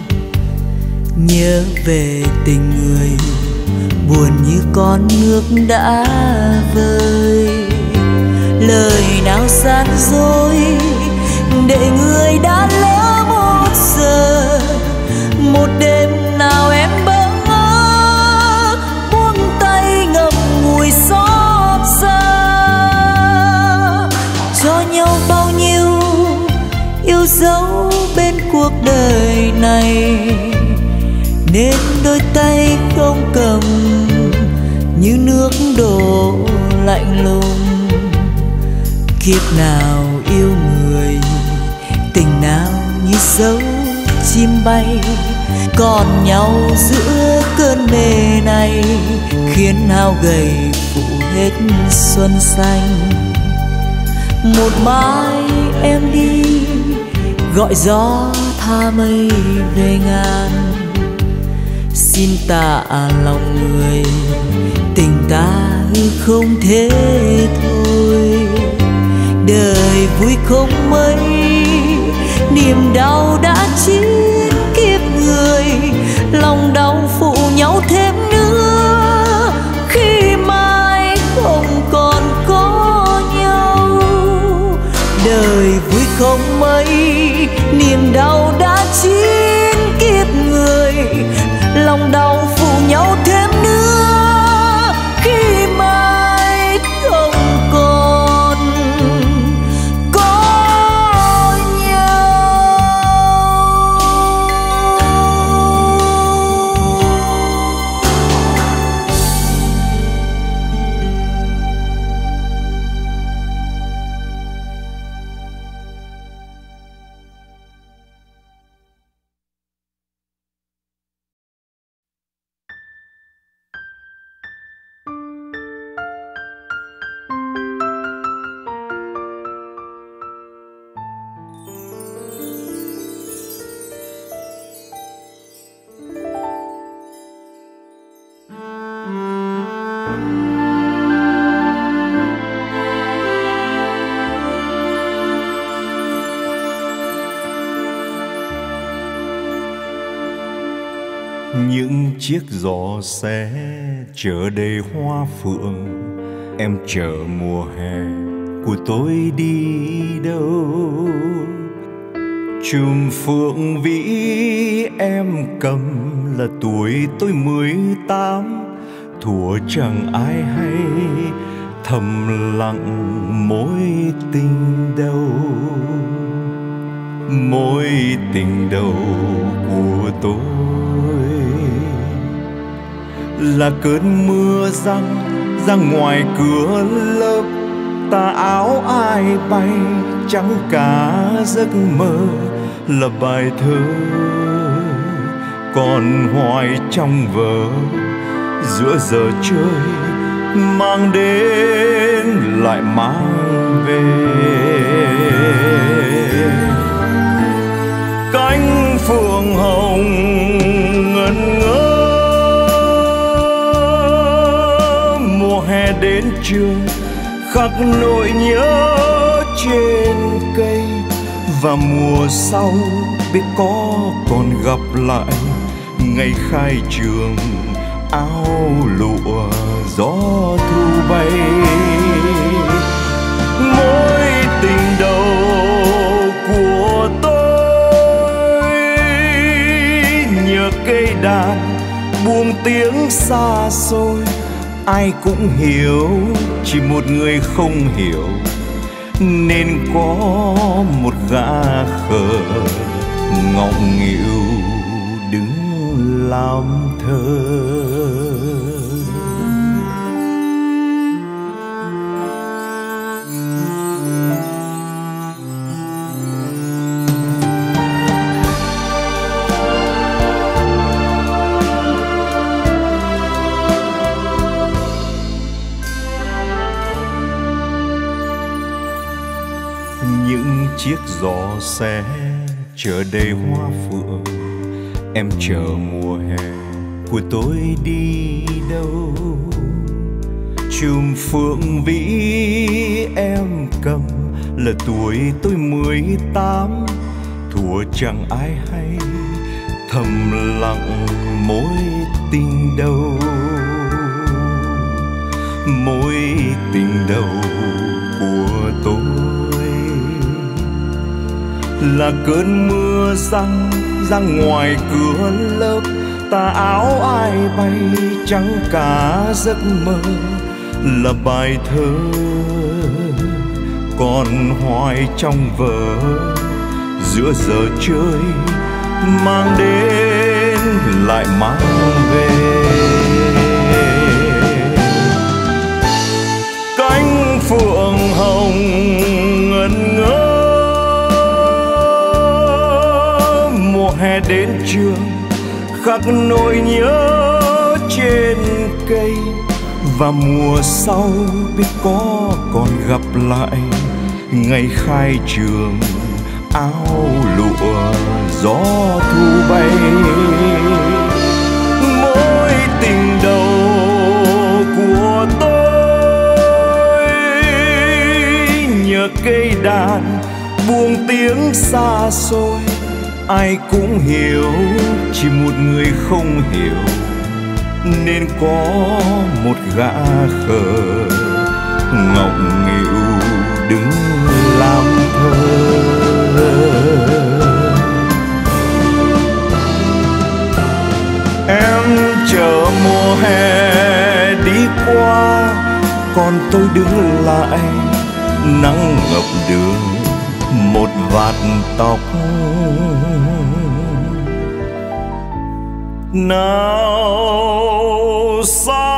nhớ về tình người buồn như con nước đã vơi. Lời nào gian dối để người đã lỡ một giờ, một đêm nào em bỡ ngỡ buông tay ngậm ngùi xót xa. Cho nhau bao nhiêu yêu dấu bên cuộc đời này, nên đôi tay không cầm như nước đổ lạnh lùng. Kiếp nào yêu người, tình nào như dấu chim bay, còn nhau giữa cơn mê này, khiến hao gầy phủ hết xuân xanh. Một mai em đi, gọi gió tha mây về ngàn, xin tạ lòng người, tình ta hư không thế thôi. Đời vui không mấy, niềm đau đã chín kiếp người, lòng đau phụ nhau thêm nữa, khi mai không còn có nhau. Đời vui không mấy, niềm đau đã chín kiếp người, lòng đau phụ nhau thêm nữa, khi mai không còn có nhau. những chiếc giỏ xe chở đầy hoa phượng, em chờ mùa hè của tôi đi đâu. Chùm phượng vĩ em cầm là tuổi tôi mười tám, thuở chẳng ai hay thầm lặng mối tình đầu. Mối tình đầu của tôi là cơn mưa răng ra ngoài cửa lớp, tà áo ai bay trắng cả giấc mơ là bài thơ còn hoài trong vở. Giữa giờ chơi mang đến lại mang về cánh phượng hồng ngẩn ngơ. Mùa hè đến trường khắc nỗi nhớ trên cây, và mùa sau biết có còn gặp lại ngày khai trường áo lụa gió thu bay. Mối tình đầu của tôi nhờ cây đàn buông tiếng xa xôi, ai cũng hiểu, chỉ một người không hiểu nên có một gã khờ ngọng nghịu đứng làm thơ. Những chiếc giỏ xe chở đầy hoa phượng, em chờ mùa hè của tôi đi đâu. Chùm phượng vĩ em cầm là tuổi tôi mười tám, thuở chẳng ai hay thầm lặng mối tình đầu. Mối tình đầu của tôi là cơn mưa răng ra ngoài cửa lớp, tà áo ai bay trắng cả giấc mơ là bài thơ còn hoài trong vở. Giữa giờ chơi mang đến lại mang về cánh phượng hồng ngẩn ngơ. Mùa hè đến trường khắc nỗi nhớ trên cây, và mùa sau biết có còn gặp lại ngày khai trường áo lụa gió thu bay. Mối tình đầu của tôi nhờ cây đàn buông tiếng xa xôi, ai cũng hiểu, chỉ một người không hiểu nên có một gã khờ ngọng nghịu đứng làm thơ. Em chờ mùa hè đi qua, còn tôi đứng lại nắng ngập đường một vạt tóc. Nào xa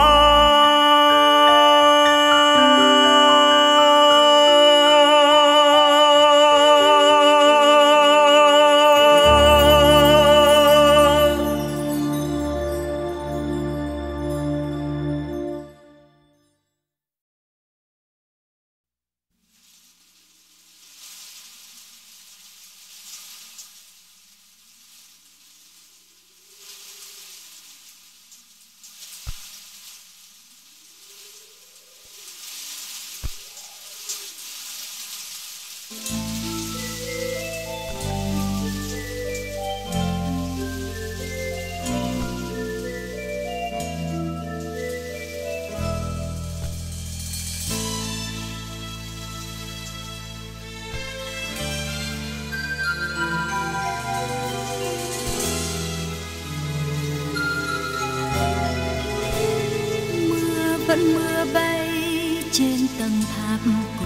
tháp cổ.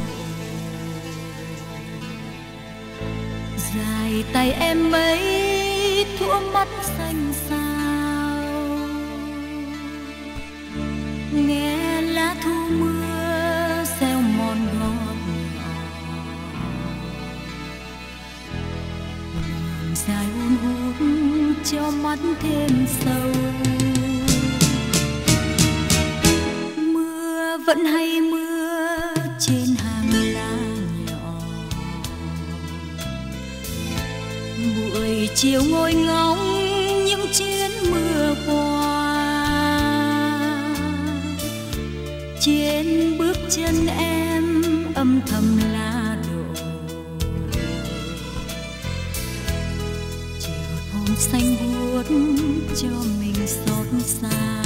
Dài tay em mấy thuở mắt xanh xao, nghe lá thu mưa reo mòn gót nhỏ. Đường dài hun hút cho mắt thêm sâu. Mưa vẫn hay mưa trên hàng lá nhỏ. Buổi chiều ngồi ngóng những chuyến mưa qua. Trên bước chân em âm thầm lá đổ. Chiều hôm xanh buốt cho mình xót xa.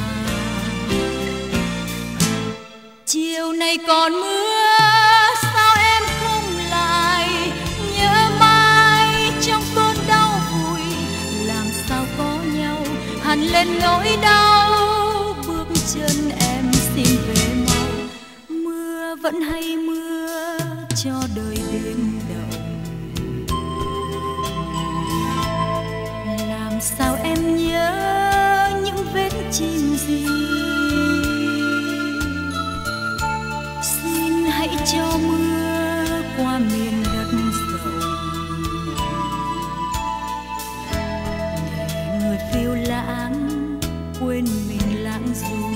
Chiều này còn mưa sao em không lại nhớ mãi trong cơn đau vùi. Làm sao có nhau hằn lên nỗi đau. Bước chân em xin về mau. Mưa vẫn hay mưa cho đời đêm động. Làm sao em nhớ những vết chim gì. Xin hãy cho mưa qua miền đất rộng, để người phiêu lãng quên mình lãng du.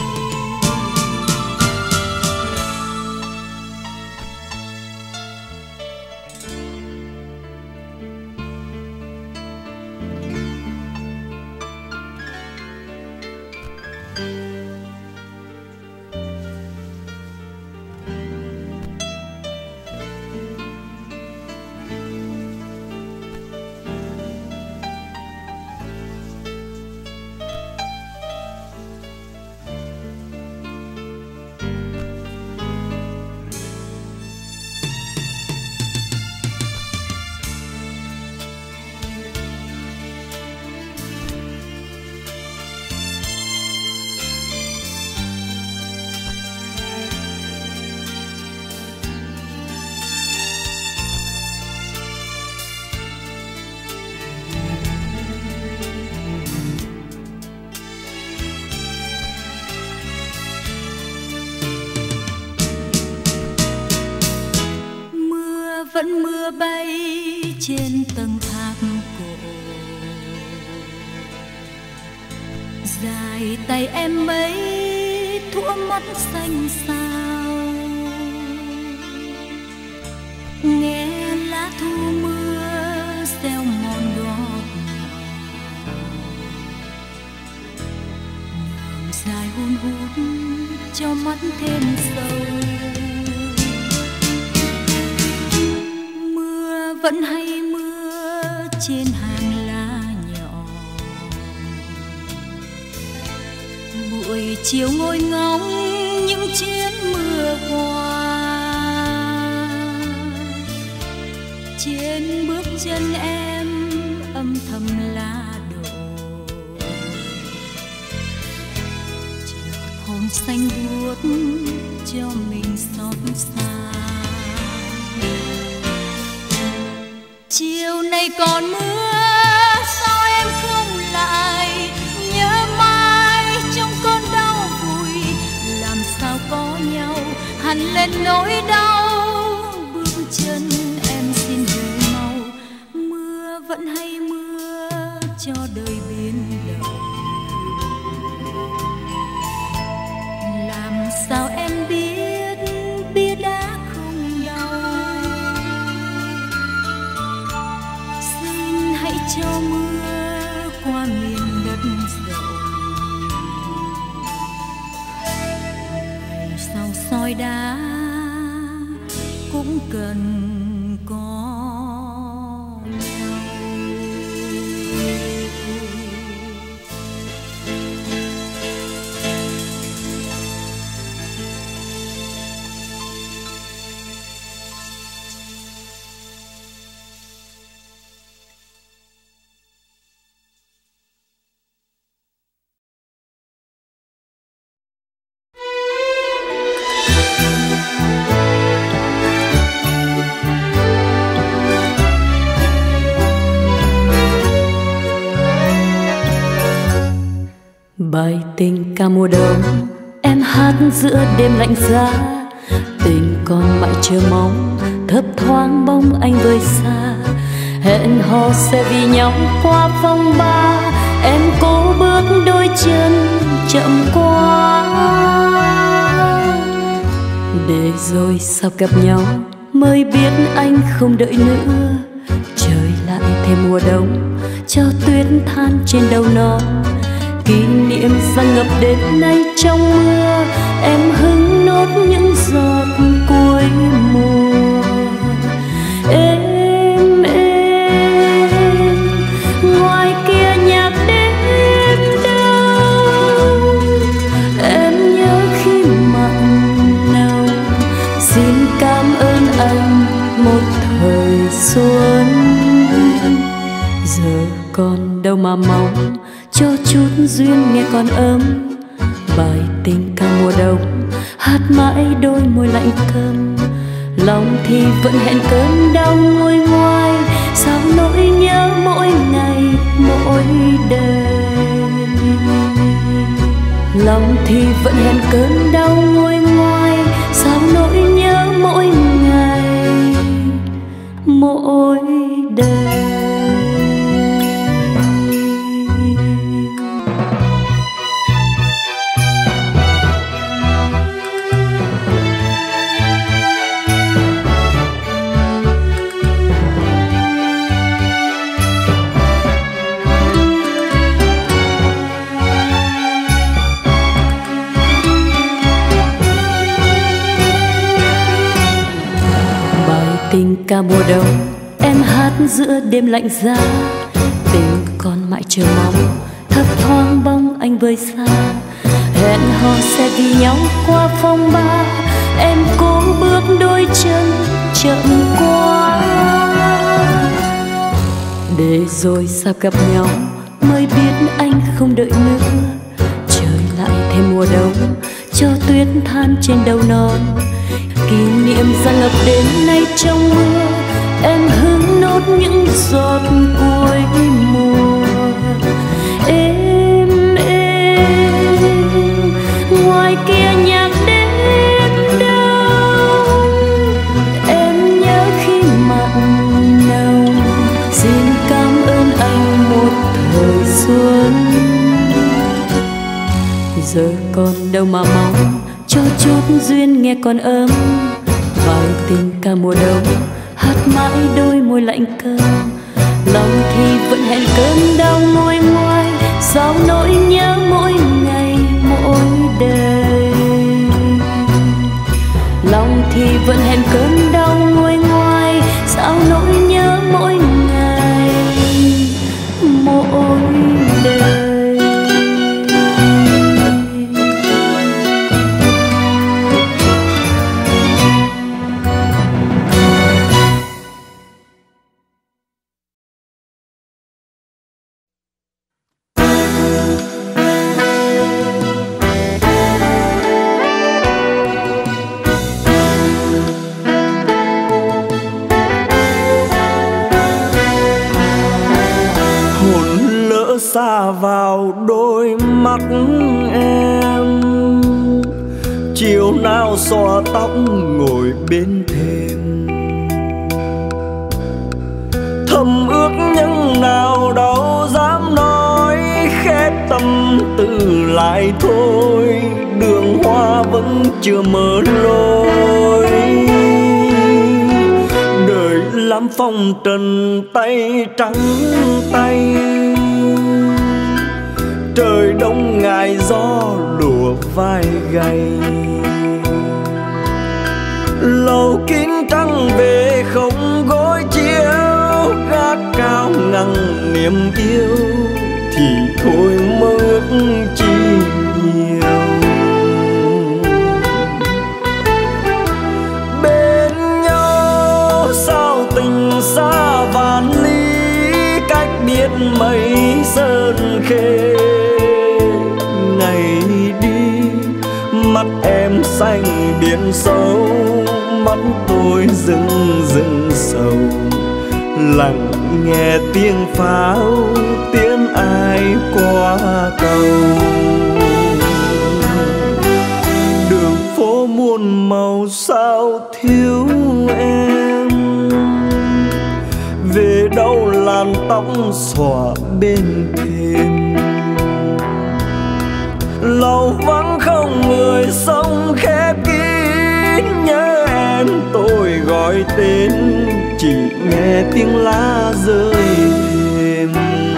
Vẫn mưa bay trên tầng tháp cổ. Dài tay em mấy thuở mắt xanh xao, nghe lá thu mưa reo mòn gót nhỏ. Đường dài hun hút cho mắt thêm sâu. Vẫn hay mưa trên hàng lá nhỏ. Buổi chiều ngồi ngóng những chuyến mưa qua. Trên bước chân em âm thầm lá đổ. Chiều hôm xanh buốt cho mình xót xa. Chiều này còn mưa sao em không lại nhớ mãi trong cơn đau vùi. Làm sao có nhau hằn lên nỗi đau. Bước chân em xin về mau. Mưa vẫn hay mưa cho đời biến động. Làm sao em biết bia đá không đau. Hãy cho mưa qua miền đất rộng. Ngày sau soi đá cũng cần có nhau. Bài tình ca mùa đông em hát giữa đêm lạnh giá, tình còn mãi chờ mong thấp thoáng bóng anh vơi xa. Hẹn hò sẽ vì nhau qua phong ba, em cố bước đôi chân chậm quá. Để rồi sau gặp nhau mới biết anh không đợi nữa, trời lại thêm mùa đông cho tuyết than trên đầu non. Kỷ niệm dâng ngập đến nay trong mưa, em hứng nốt những giọt cuối mùa. Êm êm ngoài kia nhạc đêm đông, em nhớ khi mặn nồng. Xin cảm ơn anh một thời xuân, giờ còn đâu mà mong cho chút duyên nghe còn ấm. Bài tình ca mùa đông hát mãi đôi môi lạnh câm, lòng thì vẫn hẹn cơn đau nguôi ngoai. Sao nỗi nhớ mỗi ngày mỗi đêm, lòng thì vẫn hẹn cơn đau nguôi ngoai. Sao nỗi nhớ mỗi ngày mỗi đêm. Tình ca mùa đông em hát giữa đêm lạnh giá, tình còn mãi chờ mong thấp thoáng bóng anh vơi xa. Hẹn hò sẽ vì nhau qua phong ba, em cố bước đôi chân chậm quá. Để rồi sao gặp nhau mới biết anh không đợi nữa, trời lại thêm mùa đông cho tuyết than trên đầu non. Kỷ niệm dâng ngập đến nay trong mưa, em hứng nốt những giọt cuối mùa. Êm êm ngoài kia nhạc đêm đông, em nhớ khi mặn nồng. Xin cảm ơn anh một thời xuân, giờ còn đâu mà mong cho chút duyên nghe còn ấm. Bài tình ca mùa đông hát mãi đôi môi lạnh câm, lòng thì vẫn hẹn cơn đau nguôi ngoai. Sao nỗi nhớ mỗi ngày mỗi đêm, lòng thì vẫn hẹn cơn đau nguôi ngoai. Sao nỗi nhớ mỗi ngày mỗi đêm. Xa vào đôi mắt em, chiều nào xõa tóc ngồi bên thềm. Thầm ước nhưng nào đâu dám nói, khép tâm tư lại thôi. Đường hoa vẫn chưa mở lối, đời lắm phong trần tay trắng tay. Trời đông ngài gió lùa vai gầy, lầu kín trăng về không gối chiếu. Gác cao ngăn niềm yêu thì thôi mơ ước chi nhiều. Bên nhau sao tình xa vạn ly, cách biệt mấy sơn khê. Ngày đi mắt em xanh biển sâu, mắt tôi rưng rưng sầu. Lặng nghe tiếng pháo tiếng ai qua cầu. Đường phố muôn màu sao thiếu em, về đâu làn tóc xõa bên thềm. Lầu vắng không người sống khép kín, nhớ em tôi gọi tên, chỉ nghe tiếng lá rơi thềm.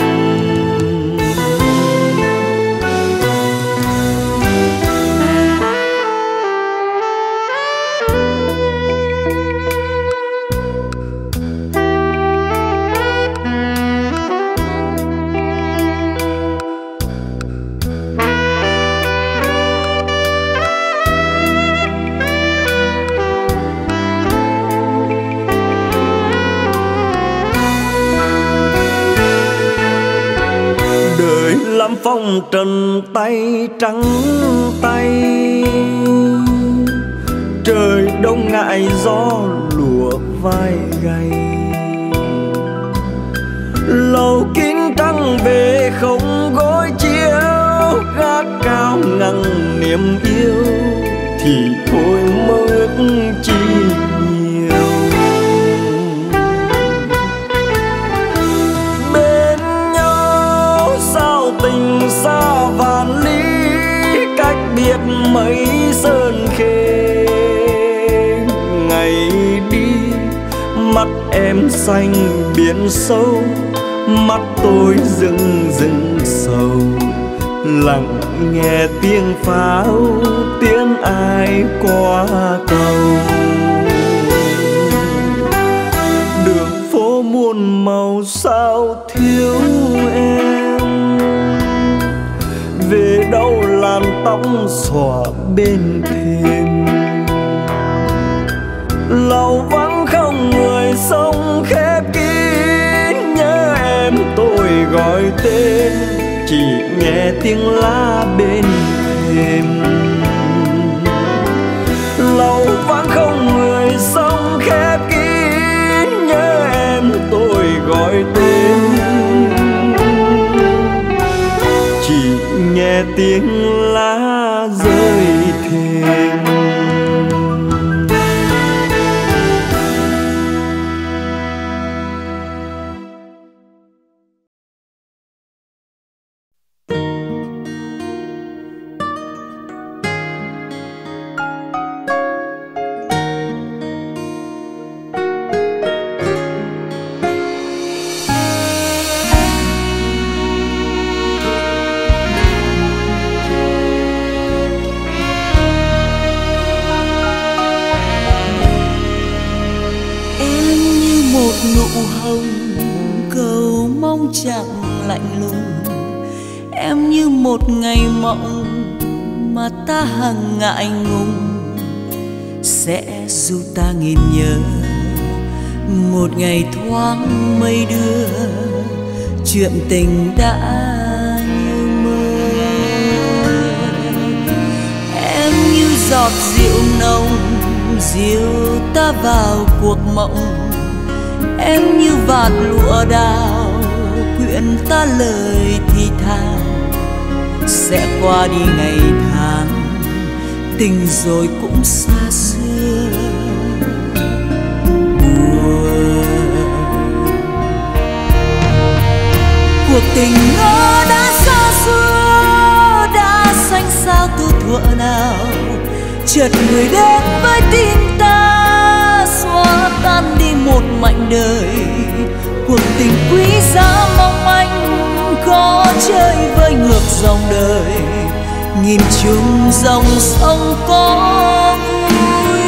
Phong trần tay trắng tay, trời đông ngại gió lùa vai gầy. Lầu kín trăng về không gối chiếu, gác cao ngăn niềm yêu thì thôi mơ ước chi nhiều. Bên nhau sao tình xa vạn lý, cách biệt mấy sơn khê. Ngày đi mắt em xanh biển sâu, mắt tôi rưng rưng sầu, lặng nghe tiếng pháo tiếng ai qua cầu. Đường phố muôn màu sao thiếu em, về đâu làn tóc xõa bên thềm. Lầu vắng không người sống khép kín, nhớ em tôi gọi tên, chỉ nghe tiếng lá bên thềm. Lầu vắng không người sống khép kín, nhớ em tôi gọi tên, chỉ nghe tiếng lá rơi thềm. Chẳng lạnh lùng, em như một ngày mộng mà ta hằng ngại ngùng, sẽ dù ta nghìn nhớ một ngày thoáng mây đưa, chuyện tình đã như mơ. Em như giọt rượu nồng dìu ta vào cuộc mộng, em như vạt lụa đào quyện ta lời thì thào. Sẽ qua đi ngày tháng, tình rồi cũng xa xưa. Buồn cuộc tình ngỡ đã xa xưa, đã xanh sao từ thuở nào, chợt người đến với tim ta xóa tan đi một mảnh đời. Cuộc tình quý giá mong manh có chơi với ngược dòng đời, nhìn chung dòng sông có vui.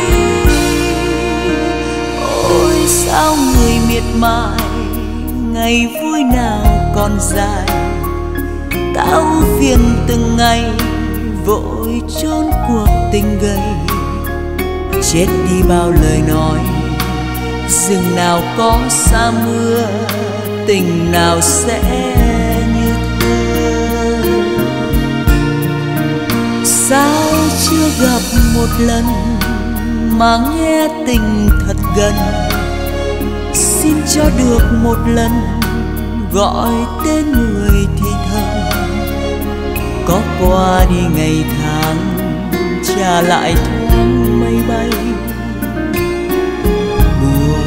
Ôi sao người miệt mài, ngày vui nào còn dài, ta ưu phiền từng ngày vội chôn cuộc tình gầy. Chết đi bao lời nói, rừng nào có xa mưa, tình nào sẽ như thơ. Sao chưa gặp một lần mà nghe tình thật gần, xin cho được một lần gọi tên người thì thầm. có qua đi ngày tháng trả lại thoáng mây bay buồn.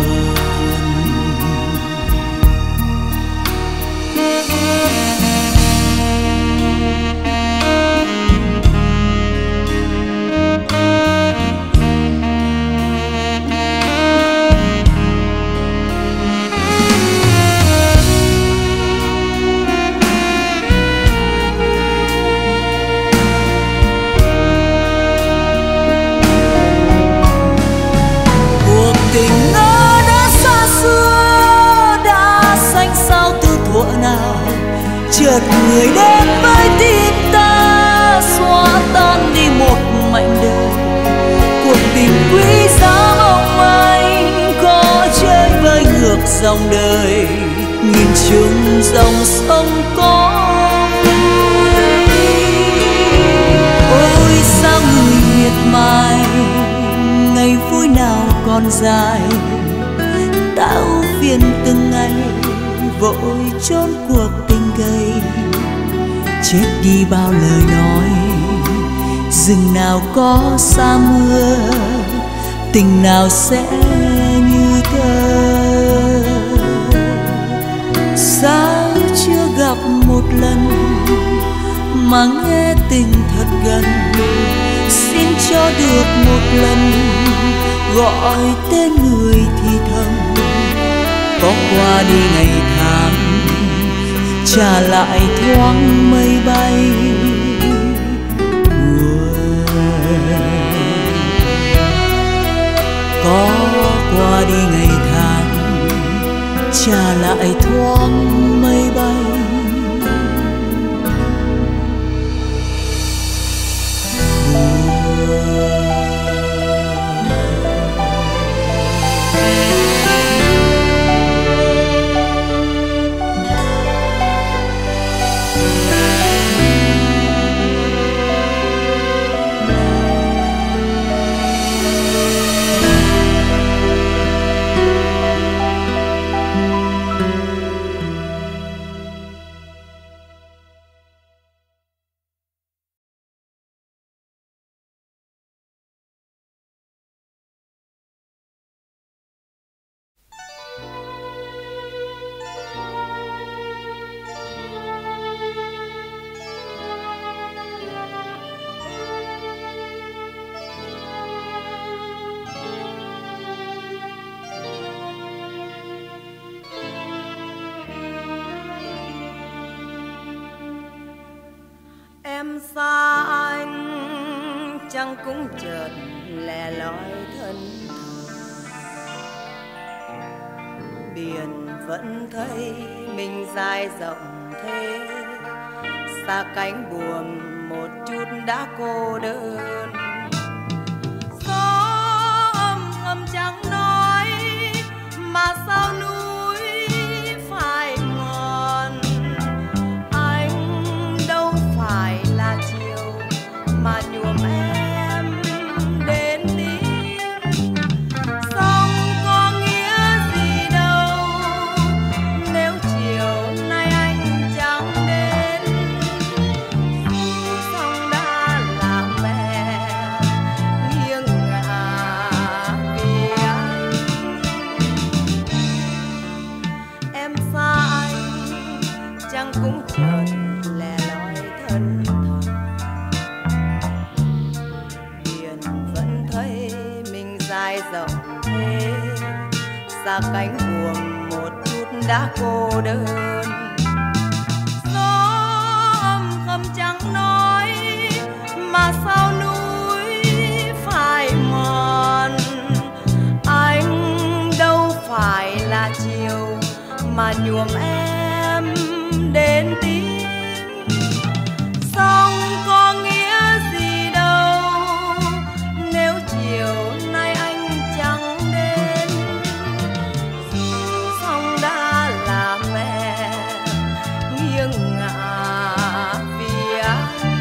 Chợt người đến với tim ta xóa tan đi một mảnh đời. Cuộc tình quý giá mong manh có chơi với ngược dòng đời, nhìn chung dòng sông có ôi sao người miệt mài, ngày vui nào còn dài, ta ưu phiền từng ngày vội trốn cuộc tình gây. Chết đi bao lời nói, rừng nào có xa mưa, tình nào sẽ như thơ. Sao chưa gặp một lần mà nghe tình thật gần, xin cho được một lần gọi tên người thì thầm. Có qua đi ngày tháng trả lại thoáng mây bay buồn. Có qua đi ngày tháng trả lại thoáng mây bay. Em xa anh chẳng cũng chợt lẻ loi thân thờ, biển vẫn thấy mình dài rộng thế, xa cánh buồm một chút đã cô đơn. Gió âm âm chẳng nói mà sao núi phải mòn, anh đâu phải là chiều mà nhuộm em đến đi. Sông có nghĩa gì đâu nếu chiều nay anh chẳng đến. Sông đã là mẹ nghiêng ngả vì anh. Em xa anh chẳng cũng chợt lẻ loi thân thờ, biển vẫn thấy mình dài rộng thế, xa cánh buồm một chút đã cô đơn. Gió âm thầm chẳng nói mà sao núi phải mòn, anh đâu phải là chiều mà nhuộm em đến tím. Sông có nghĩa gì đâu nếu chiều nay anh chẳng đến. Sông đã là mẹ nghiêng ngả vì anh.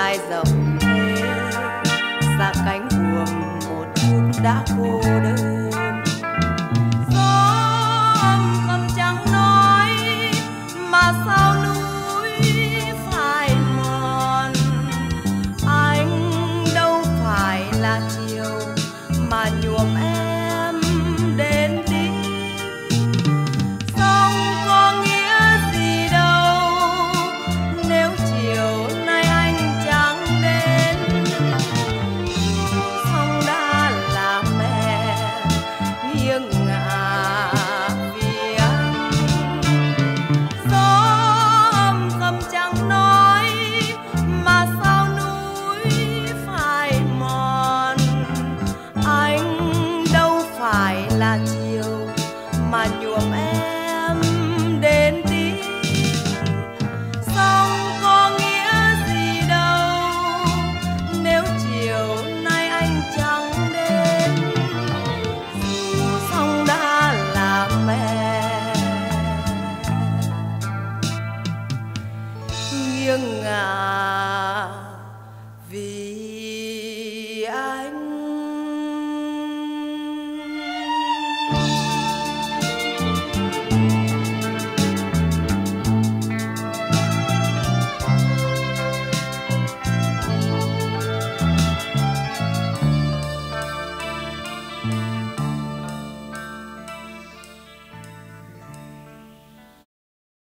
dài rộng thế, xa cánh buồm một chút đã cô đơn.